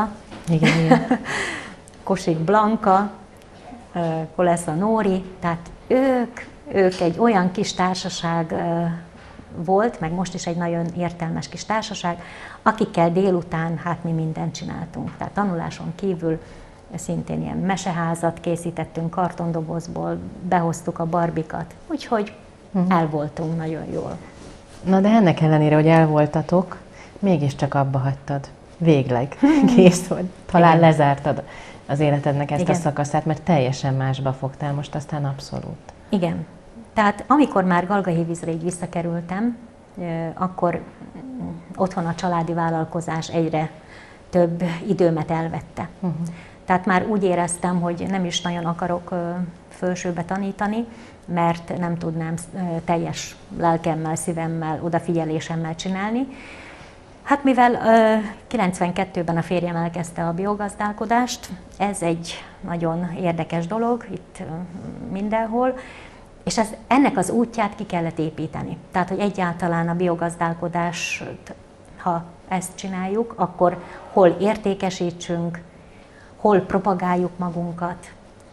[SPEAKER 1] Igen, igen.
[SPEAKER 2] Kosik Blanka, Kolesza Nóri, tehát ők, ők egy olyan kis társaság volt, meg most is egy nagyon értelmes kis társaság, akikkel délután hát mi mindent csináltunk. Tehát tanuláson kívül szintén ilyen meseházat készítettünk kartondobozból, behoztuk a barbikat, úgyhogy uh-huh. el voltunk nagyon jól.
[SPEAKER 1] Na de ennek ellenére, hogy el voltatok, mégiscsak abba hagytad. Végleg. Kész volt. Talán igen. Lezártad az életednek ezt igen. a szakaszát, mert teljesen másba fogtál most aztán abszolút.
[SPEAKER 2] Igen. Tehát amikor már Galgahévízre így visszakerültem, akkor otthon a családi vállalkozás egyre több időmet elvette. Uh-huh. Tehát már úgy éreztem, hogy nem is nagyon akarok fölsőbe tanítani, mert nem tudnám teljes lelkemmel, szívemmel, odafigyelésemmel csinálni. Hát mivel kilencvenkettőben a férjem elkezdte a biogazdálkodást, ez egy nagyon érdekes dolog itt mindenhol, és ez, ennek az útját ki kellett építeni. Tehát, hogy egyáltalán a biogazdálkodást, ha ezt csináljuk, akkor hol értékesítsünk, hol propagáljuk magunkat,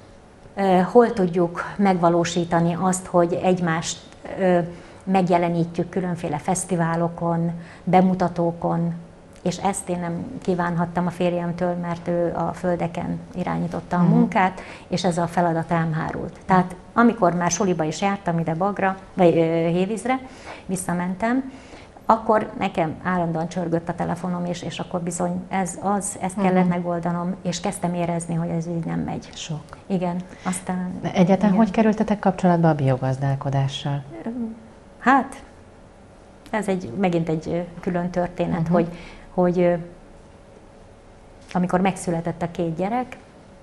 [SPEAKER 2] hol tudjuk megvalósítani azt, hogy egymást megjelenítjük különféle fesztiválokon, bemutatókon, és ezt én nem kívánhattam a férjemtől, mert ő a földeken irányította a munkát, és ez a feladat rám hárult. Tehát amikor már soliba is jártam ide Bagra, vagy Hévízre, visszamentem, akkor nekem állandóan csörgött a telefonom, és, és akkor bizony ez az, ezt kellett uh-huh. megoldanom, és kezdtem érezni, hogy ez így nem megy.
[SPEAKER 1] Sok.
[SPEAKER 2] Igen. Aztán,
[SPEAKER 1] egyáltalán
[SPEAKER 2] igen.
[SPEAKER 1] hogy kerültetek kapcsolatba a biogazdálkodással?
[SPEAKER 2] Hát, ez egy, megint egy külön történet, uh-huh. hogy, hogy amikor megszületett a két gyerek,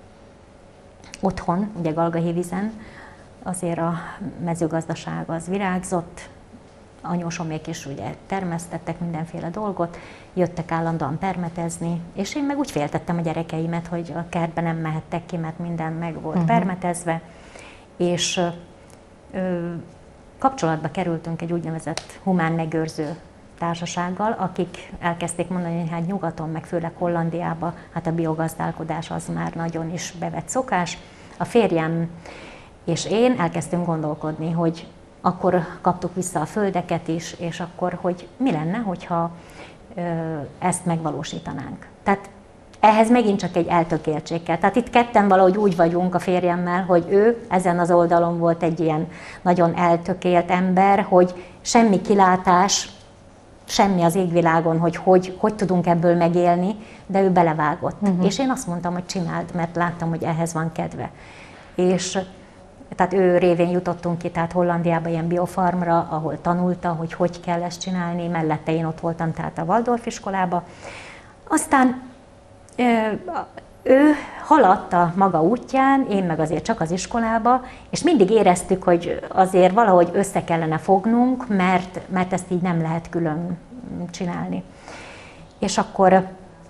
[SPEAKER 2] otthon, ugye Galgahévízen, azért a mezőgazdaság az virágzott, anyósomék is ugye termesztettek mindenféle dolgot, jöttek állandóan permetezni, és én meg úgy féltettem a gyerekeimet, hogy a kertbe nem mehettek ki, mert minden meg volt uh-huh. permetezve, és ö, kapcsolatba kerültünk egy úgynevezett humán megőrző társasággal, akik elkezdték mondani, hogy hát nyugaton, meg főleg Hollandiában, hát a biogazdálkodás az már nagyon is bevett szokás. A férjem és én elkezdtünk gondolkodni, hogy akkor kaptuk vissza a földeket is, és akkor, hogy mi lenne, hogyha ö, ezt megvalósítanánk. Tehát ehhez megint csak egy eltökéltség kell. Tehát itt ketten valahogy úgy vagyunk a férjemmel, hogy ő ezen az oldalon volt egy ilyen nagyon eltökélt ember, hogy semmi kilátás, semmi az égvilágon, hogy hogy, hogy tudunk ebből megélni, de ő belevágott. Uh-huh. És én azt mondtam, hogy csináld, mert láttam, hogy ehhez van kedve. És tehát ő révén jutottunk ki, tehát Hollandiába ilyen biofarmra, ahol tanulta, hogy hogy kell ezt csinálni, mellette én ott voltam, tehát a Waldorf iskolába. Aztán ő haladt a maga útján, én meg azért csak az iskolába, és mindig éreztük, hogy azért valahogy össze kellene fognunk, mert, mert ezt így nem lehet külön csinálni. És akkor,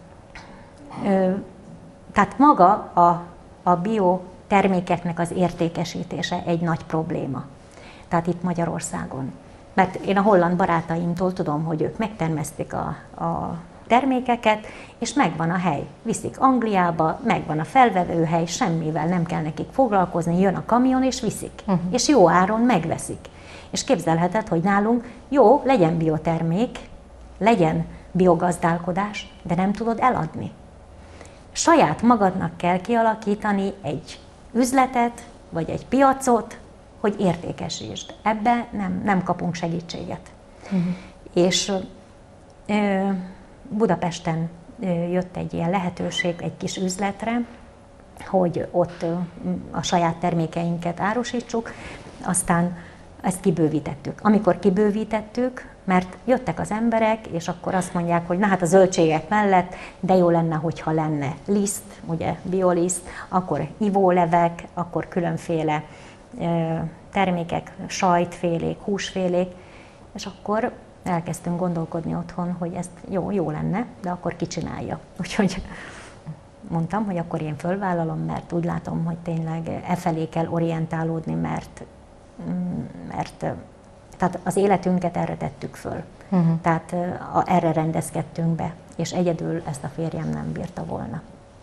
[SPEAKER 2] tehát maga a, a bio termékeknek az értékesítése egy nagy probléma. Tehát itt Magyarországon. Mert én a holland barátaimtól tudom, hogy ők megtermesztik a, a termékeket, és megvan a hely. Viszik Angliába, megvan a felvevőhely, semmivel nem kell nekik foglalkozni, jön a kamion és viszik. Uh-huh. És jó áron megveszik. És képzelheted, hogy nálunk jó, legyen biotermék, legyen biogazdálkodás, de nem tudod eladni. Saját magadnak kell kialakítani egy üzletet, vagy egy piacot, hogy értékesítsd. Ebbe nem, nem kapunk segítséget. Uh-huh. És ö, Budapesten ö, jött egy ilyen lehetőség egy kis üzletre, hogy ott ö, a saját termékeinket árusítsuk, aztán ezt kibővítettük. Amikor kibővítettük, mert jöttek az emberek, és akkor azt mondják, hogy na hát a zöldségek mellett, de jó lenne, hogyha lenne liszt, ugye bioliszt, akkor ivólevek, akkor különféle ö, termékek, sajtfélék, húsfélék, és akkor elkezdtünk gondolkodni otthon, hogy ezt jó, jó lenne, de akkor ki csinálja. Úgyhogy mondtam, hogy akkor én fölvállalom, mert úgy látom, hogy tényleg e felé kell orientálódni, mert, mert tehát az életünket erre tettük föl. Uh-huh. Tehát a, erre rendezkedtünk be, és egyedül ezt a férjem nem bírta volna.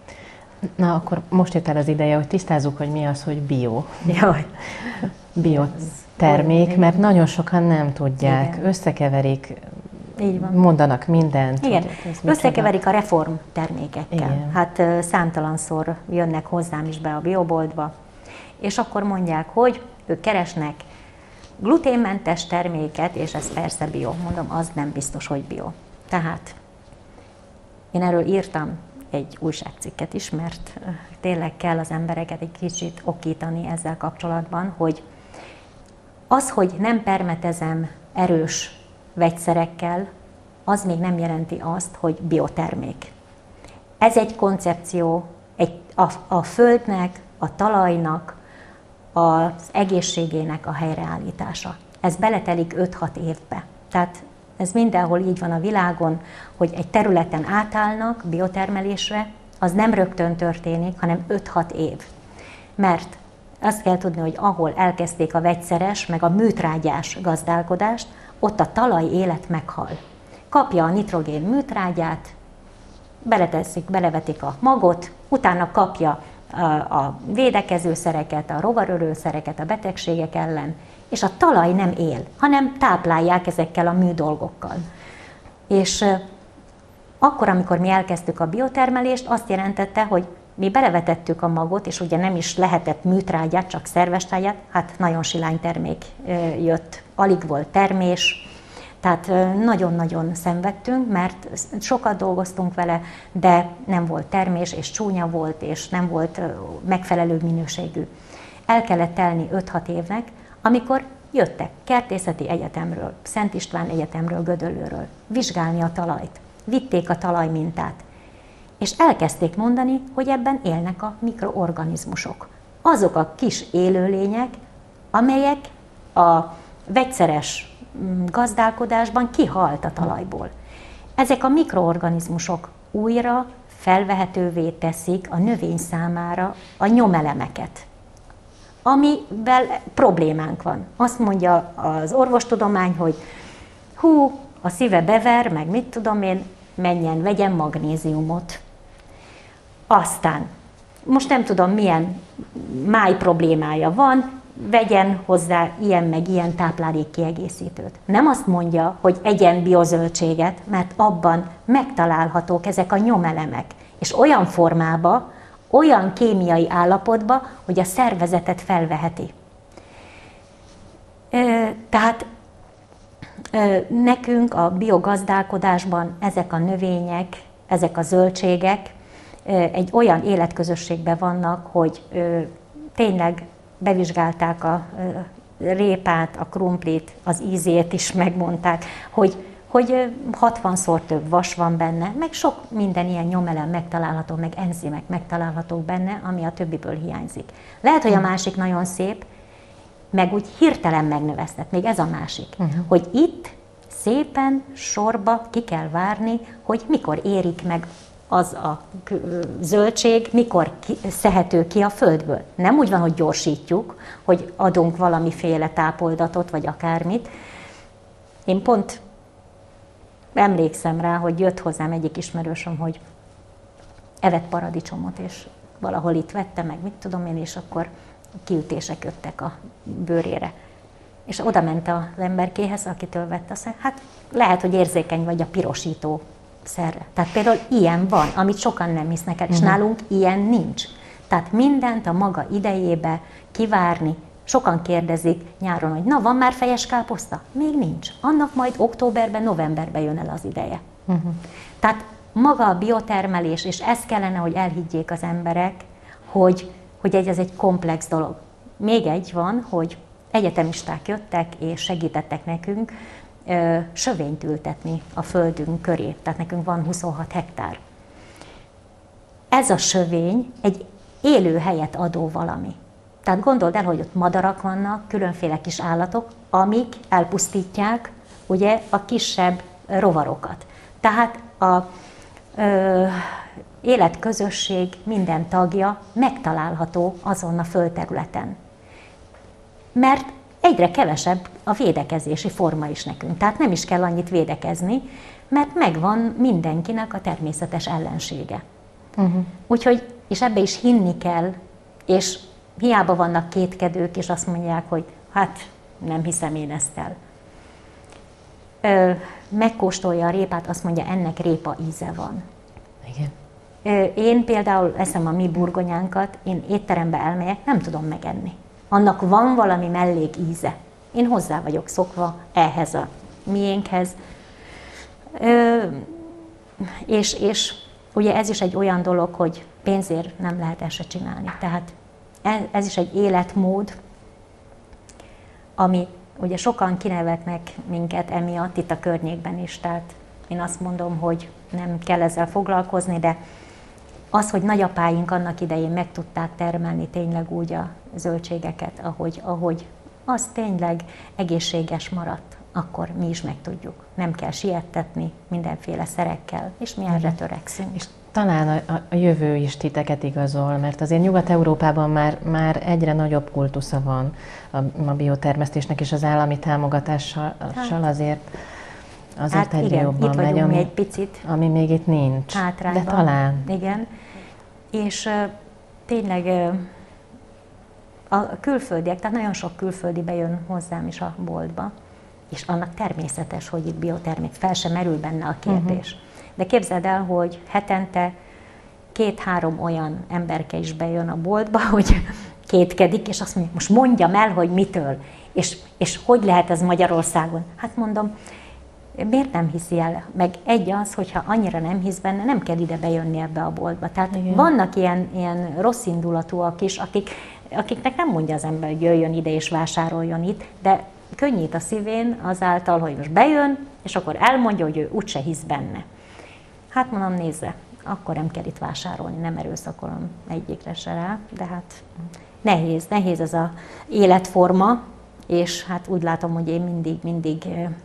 [SPEAKER 1] Na, akkor most jött el az ideje, hogy tisztázzuk, hogy mi az, hogy bio.
[SPEAKER 2] Jaj.
[SPEAKER 1] Biotermék, mert nagyon sokan nem tudják, igen. összekeverik,
[SPEAKER 2] így van.
[SPEAKER 1] mondanak mindent.
[SPEAKER 2] Igen, összekeverik a reform termékekkel. Igen. Hát számtalanszor jönnek hozzám is be a bioboltba, és akkor mondják, hogy ők keresnek gluténmentes terméket, és ez persze bio. Mondom, az nem biztos, hogy bio. Tehát én erről írtam egy újságcikket is, mert tényleg kell az embereket egy kicsit okítani ezzel kapcsolatban, hogy az, hogy nem permetezem erős vegyszerekkel, az még nem jelenti azt, hogy biotermék. Ez egy koncepció, egy, a, a földnek, a talajnak, az egészségének a helyreállítása. Ez beletelik öt-hat évbe. Tehát ez mindenhol így van a világon, hogy egy területen átállnak biotermelésre, az nem rögtön történik, hanem öt-hat év. Mert azt kell tudni, hogy ahol elkezdték a vegyszeres, meg a műtrágyás gazdálkodást, ott a talaj élet meghal. Kapja a nitrogén műtrágyát, beleteszik, belevetik a magot, utána kapja a, a védekezőszereket, a rovarölőszereket a betegségek ellen, és a talaj nem él, hanem táplálják ezekkel a műdolgokkal. És akkor, amikor mi elkezdtük a biotermelést, azt jelentette, hogy mi belevetettük a magot, és ugye nem is lehetett műtrágyát, csak szerves trágyát, hát nagyon silány termék jött, alig volt termés, tehát nagyon-nagyon szenvedtünk, mert sokat dolgoztunk vele, de nem volt termés, és csúnya volt, és nem volt megfelelő minőségű. El kellett telni öt-hat évnek, amikor jöttek Kertészeti Egyetemről, Szent István Egyetemről, Gödöllőről vizsgálni a talajt. Vitték a talajmintát, és elkezdték mondani, hogy ebben élnek a mikroorganizmusok. Azok a kis élőlények, amelyek a vegyszeres gazdálkodásban kihalt a talajból. Ezek a mikroorganizmusok újra felvehetővé teszik a növény számára a nyomelemeket, amivel problémánk van. Azt mondja az orvostudomány, hogy hú, a szíve bever, meg mit tudom én, menjen, vegyen magnéziumot. Aztán, most nem tudom, milyen máj problémája van, vegyen hozzá ilyen meg ilyen táplálékkiegészítőt. Nem azt mondja, hogy egyen biozöldséget, mert abban megtalálhatók ezek a nyomelemek, és olyan formába, olyan kémiai állapotba, hogy a szervezetet felveheti. Tehát nekünk a biogazdálkodásban ezek a növények, ezek a zöldségek egy olyan életközösségben vannak, hogy tényleg bevizsgálták a répát, a krumplit, az ízét is megmondták, hogy, hogy hatvanszor több vas van benne, meg sok minden ilyen nyomelem megtalálható, meg enzimek megtalálhatók benne, ami a többiből hiányzik. Lehet, hogy a másik nagyon szép, meg úgy hirtelen megnövesztett, még ez a másik, uh-huh. hogy itt szépen sorba ki kell várni, hogy mikor érik meg az a zöldség, mikor ki, szehető ki a földből. Nem úgy van, hogy gyorsítjuk, hogy adunk valamiféle tápoldatot, vagy akármit. Én pont emlékszem rá, hogy jött hozzám egyik ismerősöm, hogy evett paradicsomot, és valahol itt vette, meg mit tudom én, és akkor kiütések jöttek a bőrére. És oda ment az emberkéhez, akitől vette, azt mondja, hát lehet, hogy érzékeny vagy a pirosító szerre. Tehát például ilyen van, amit sokan nem hisznek el, és uh-huh. nálunk ilyen nincs. Tehát mindent a maga idejébe kivárni. Sokan kérdezik nyáron, hogy na, van már fejes káposzta? Még nincs. Annak majd októberben, novemberben jön el az ideje. Uh-huh. Tehát maga a biotermelés, és ezt kellene, hogy elhiggyék az emberek, hogy, hogy ez egy komplex dolog. Még egy van, hogy egyetemisták jöttek, és segítettek nekünk ö, sövényt ültetni a földünk köré. Tehát nekünk van huszonhat hektár. Ez a sövény egy élő helyet adó valami. Tehát gondold el, hogy ott madarak vannak, különféle kis állatok, amik elpusztítják ugye, a kisebb rovarokat. Tehát a ö, életközösség minden tagja megtalálható azon a földterületen. Mert egyre kevesebb a védekezési forma is nekünk. Tehát nem is kell annyit védekezni, mert megvan mindenkinek a természetes ellensége. Uh-huh. Úgyhogy és ebbe is hinni kell, és hiába vannak kétkedők, és azt mondják, hogy hát nem hiszem én ezt el. Ö, megkóstolja a répát, azt mondja, ennek répa íze van.
[SPEAKER 1] Igen.
[SPEAKER 2] Ö, én például eszem a mi burgonyánkat, én étterembe elmegyek, nem tudom megenni. Annak van valami mellék íze. Én hozzá vagyok szokva ehhez a miénkhez. Ö, és, és ugye ez is egy olyan dolog, hogy pénzért nem lehet ezt se csinálni. Tehát ez is egy életmód, ami ugye sokan kinevetnek minket emiatt itt a környékben is. Tehát én azt mondom, hogy nem kell ezzel foglalkozni, de az, hogy nagyapáink annak idején meg tudták termelni tényleg úgy a zöldségeket, ahogy, ahogy az tényleg egészséges maradt, akkor mi is meg tudjuk. Nem kell siettetni mindenféle szerekkel, és mi erre törekszünk.
[SPEAKER 1] És talán a, a jövő is titeket igazol, mert azért Nyugat-Európában már, már egyre nagyobb kultusza van a, a biotermesztésnek, és az állami támogatással hát, azért, azért hát egyre
[SPEAKER 2] igen,
[SPEAKER 1] jobban
[SPEAKER 2] itt
[SPEAKER 1] megy, ami,
[SPEAKER 2] egy picit
[SPEAKER 1] ami még itt nincs.
[SPEAKER 2] Hátrányban.
[SPEAKER 1] De talán.
[SPEAKER 2] Igen. És uh, tényleg uh, a külföldiek, tehát nagyon sok külföldi bejön hozzám is a boltba, és annak természetes, hogy itt biotermék, fel sem merül benne a kérdés. Uh-huh. De képzeld el, hogy hetente két-három olyan emberke is bejön a boltba, hogy kétkedik, és azt mondja, most mondjam el, hogy mitől, és, és hogy lehet ez Magyarországon. Hát mondom, miért nem hiszi el? Meg egy az, hogyha annyira nem hisz benne, nem kell ide bejönni ebbe a boltba. Tehát igen, vannak ilyen, ilyen rossz indulatúak is, akik, akiknek nem mondja az ember, hogy jöjjön ide és vásároljon itt, de könnyít a szívén azáltal, hogy most bejön, és akkor elmondja, hogy ő úgyse hisz benne. Hát mondom, nézze, akkor nem kell itt vásárolni, nem erőszakolom egyikre se rá, de hát nehéz, nehéz ez az életforma, és hát úgy látom, hogy én mindig, mindig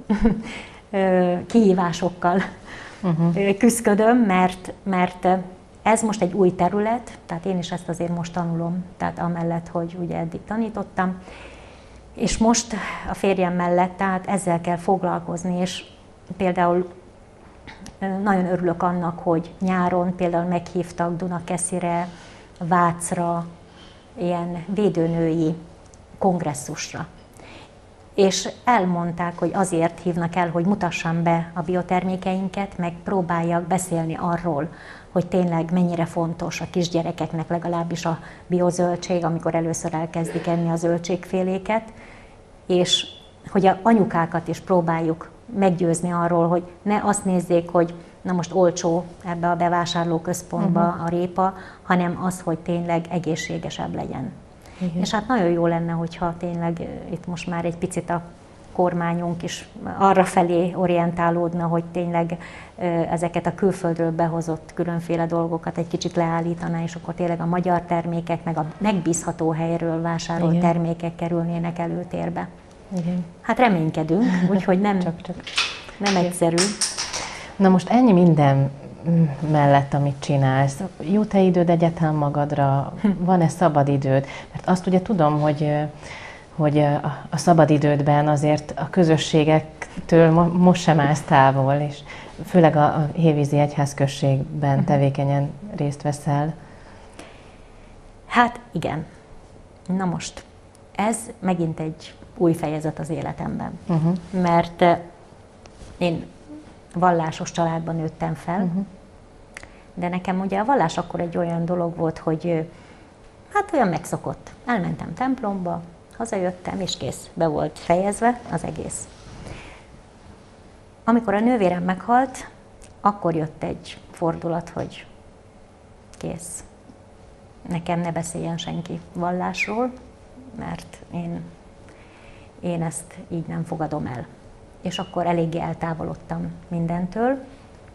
[SPEAKER 2] kihívásokkal uh-huh. küszködöm, mert, mert ez most egy új terület, tehát én is ezt azért most tanulom, tehát amellett, hogy ugye eddig tanítottam, és most a férjem mellett, tehát ezzel kell foglalkozni, és például nagyon örülök annak, hogy nyáron például meghívtak Dunakeszire, Vácra, ilyen védőnői kongresszusra. És elmondták, hogy azért hívnak el, hogy mutassam be a biotermékeinket, meg próbáljak beszélni arról, hogy tényleg mennyire fontos a kisgyerekeknek legalábbis a biozöldség, amikor először elkezdik enni a zöldségféléket, és hogy a anyukákat is próbáljuk meggyőzni arról, hogy ne azt nézzék, hogy na most olcsó ebbe a bevásárlóközpontba uh-huh. a répa, hanem az, hogy tényleg egészségesebb legyen. Igen. És hát nagyon jó lenne, hogyha tényleg itt most már egy picit a kormányunk is arra felé orientálódna, hogy tényleg ezeket a külföldről behozott különféle dolgokat egy kicsit leállítaná, és akkor tényleg a magyar termékek, meg a megbízható helyről vásárolt igen. termékek kerülnének előtérbe. Igen. Hát reménykedünk, úgyhogy nem, csak, csak. nem egyszerű.
[SPEAKER 1] Na most ennyi minden mellett, amit csinálsz, jut-e időd egyáltalán magadra? Van-e szabadidőd? Mert azt ugye tudom, hogy, hogy a szabadidődben azért a közösségektől most sem állsz távol, és főleg a Hévízi Egyházközségben tevékenyen részt veszel.
[SPEAKER 2] Hát igen. Na most, ez megint egy új fejezet az életemben. Uh-huh. Mert én vallásos családban nőttem fel, uh-huh. de nekem ugye a vallás akkor egy olyan dolog volt, hogy hát olyan megszokott. Elmentem templomba, hazajöttem, és kész, be volt fejezve az egész. Amikor a nővérem meghalt, akkor jött egy fordulat, hogy kész. Nekem ne beszéljen senki vallásról, mert én, én ezt így nem fogadom el. És akkor eléggé eltávolodtam mindentől.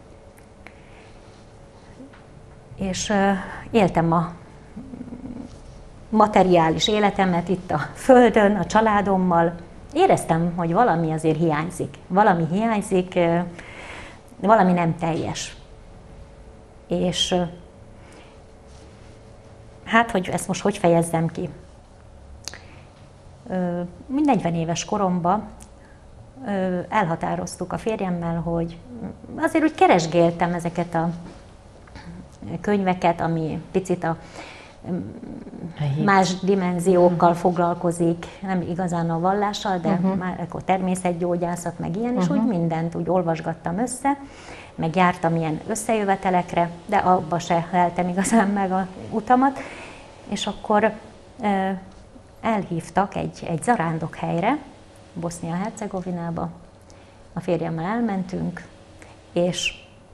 [SPEAKER 2] És uh, éltem a materiális életemet itt a földön, a családommal. Éreztem, hogy valami azért hiányzik. Valami hiányzik, uh, valami nem teljes. És uh, hát, hogy ezt most hogy fejezzem ki? Uh, negyven éves koromban elhatároztuk a férjemmel, hogy azért úgy keresgéltem ezeket a könyveket, ami picit a más dimenziókkal uh-huh. foglalkozik, nem igazán a vallással, de uh-huh. már akkor természetgyógyászat, meg ilyen, uh-huh. és úgy mindent úgy olvasgattam össze, meg jártam ilyen összejövetelekre, de abba se leltem igazán meg a utamat, és akkor e, elhívtak egy, egy zarándokhelyre, Bosznia-Hercegovinába, a férjemmel elmentünk, és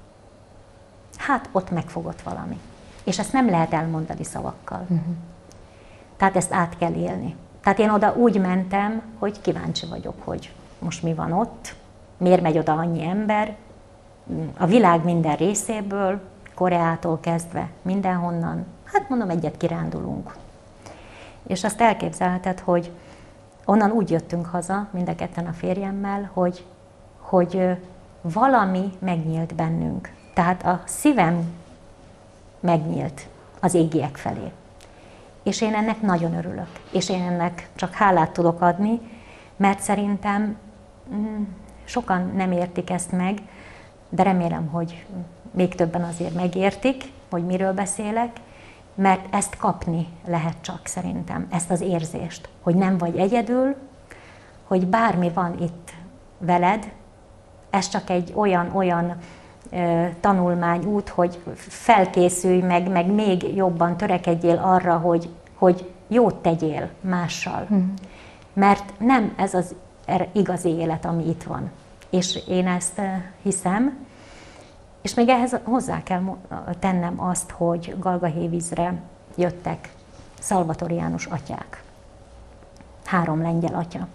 [SPEAKER 2] hát ott megfogott valami. És ezt nem lehet elmondani szavakkal. Uh-huh. Tehát ezt át kell élni. Tehát én oda úgy mentem, hogy kíváncsi vagyok, hogy most mi van ott, miért megy oda annyi ember, a világ minden részéből, Koreától kezdve, mindenhonnan, hát mondom, egyet kirándulunk. És azt elképzelheted, hogy onnan úgy jöttünk haza, mind a ketten a férjemmel, hogy, hogy valami megnyílt bennünk. Tehát a szívem megnyílt az égiek felé. És én ennek nagyon örülök. És én ennek csak hálát tudok adni, mert szerintem mm, sokan nem értik ezt meg, de remélem, hogy még többen azért megértik, hogy miről beszélek, mert ezt kapni lehet csak szerintem, ezt az érzést, hogy nem vagy egyedül, hogy bármi van itt veled, ez csak egy olyan-olyan tanulmányút, hogy felkészülj meg, meg még jobban törekedjél arra, hogy, hogy jót tegyél mással. Mm. Mert nem ez az igazi élet, ami itt van. És én ezt hiszem, és még ehhez hozzá kell tennem azt, hogy Galgahévízre jöttek szalvatoriánus atyák. Három lengyel atya.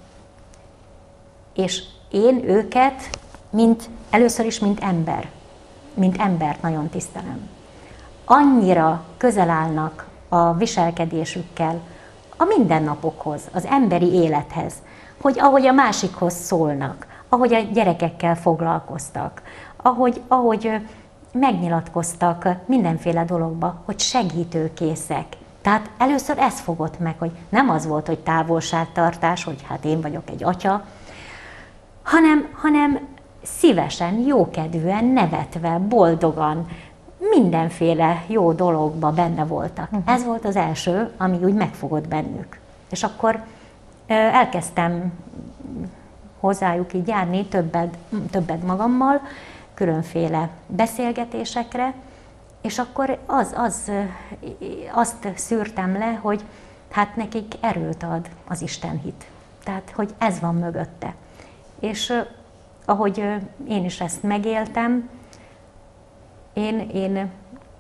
[SPEAKER 2] És én őket, mint, először is, mint ember, mint embert nagyon tisztelem. Annyira közel állnak a viselkedésükkel a mindennapokhoz, az emberi élethez, hogy ahogy a másikhoz szólnak, ahogy a gyerekekkel foglalkoztak, ahogy, ahogy megnyilatkoztak mindenféle dologba, hogy segítőkészek. Tehát először ez fogott meg, hogy nem az volt, hogy távolságtartás, hogy hát én vagyok egy atya, hanem, hanem szívesen, jókedvűen, nevetve, boldogan, mindenféle jó dologba benne voltak. Uh-huh. Ez volt az első, ami úgy megfogott bennük. És akkor elkezdtem hozzájuk így járni többet, többet magammal, különféle beszélgetésekre, és akkor az, az, azt szűrtem le, hogy hát nekik erőt ad az Istenhit. Tehát, hogy ez van mögötte. És ahogy én is ezt megéltem, én, én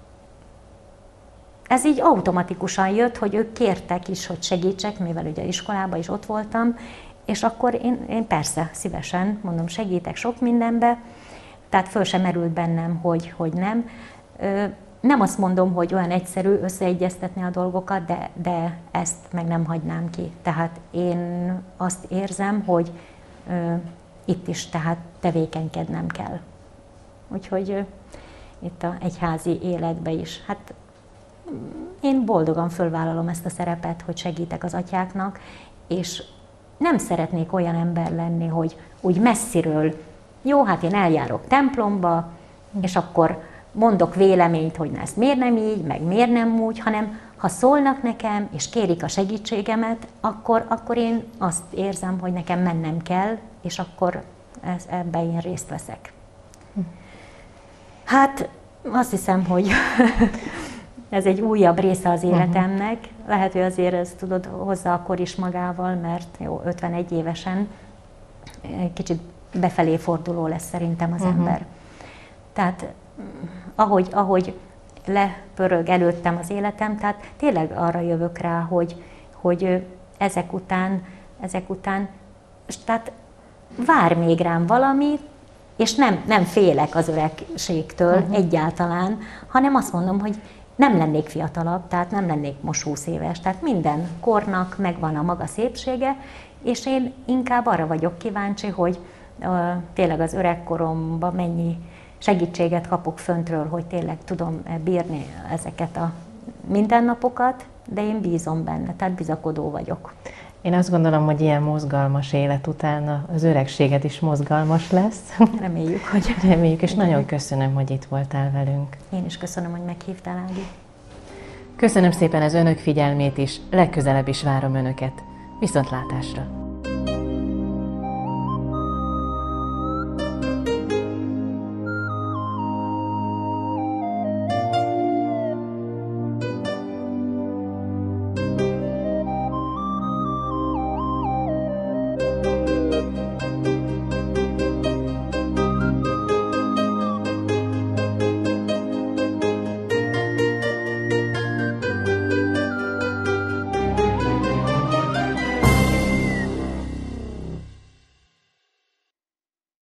[SPEAKER 2] ez így automatikusan jött, hogy ők kértek is, hogy segítsek, mivel ugye iskolában is ott voltam, és akkor én, én persze szívesen, mondom, segítek sok mindenbe, tehát föl sem merült bennem, hogy, hogy nem. Nem azt mondom, hogy olyan egyszerű összeegyeztetni a dolgokat, de, de ezt meg nem hagynám ki. Tehát én azt érzem, hogy ö, itt is tehát tevékenykednem kell. Úgyhogy ö, itt a egyházi életben is. Hát én boldogan fölvállalom ezt a szerepet, hogy segítek az atyáknak, és nem szeretnék olyan ember lenni, hogy úgy messziről, jó, hát én eljárok templomba, és akkor mondok véleményt, hogy na, ezt miért nem így, meg miért nem úgy, hanem ha szólnak nekem, és kérik a segítségemet, akkor, akkor én azt érzem, hogy nekem mennem kell, és akkor ez, ebben én részt veszek. Hát azt hiszem, hogy ez egy újabb része az életemnek. Lehet, hogy azért ezt tudod hozzá akkor is magával, mert jó, ötvenegy évesen kicsit befelé forduló lesz szerintem az uh-huh. ember. Tehát ahogy, ahogy lepörög előttem az életem, tehát tényleg arra jövök rá, hogy, hogy ezek után, ezek után, tehát vár még rám valami, és nem, nem félek az öregségtől uh-huh. egyáltalán, hanem azt mondom, hogy nem lennék fiatalabb, tehát nem lennék most húsz éves, tehát minden kornak megvan a maga szépsége, és én inkább arra vagyok kíváncsi, hogy uh, tényleg az öregkoromban mennyi segítséget kapok föntről, hogy tényleg tudom bírni ezeket a mindennapokat, de én bízom benne, tehát bizakodó vagyok.
[SPEAKER 1] Én azt gondolom, hogy ilyen mozgalmas élet után az öregséged is mozgalmas lesz.
[SPEAKER 2] Reméljük, hogy...
[SPEAKER 1] Reméljük, és nagyon köszönöm, hogy itt voltál velünk.
[SPEAKER 2] Én is köszönöm, hogy meghívtál, Ági.
[SPEAKER 1] Köszönöm szépen az önök figyelmét is, legközelebb is várom önöket. Viszontlátásra!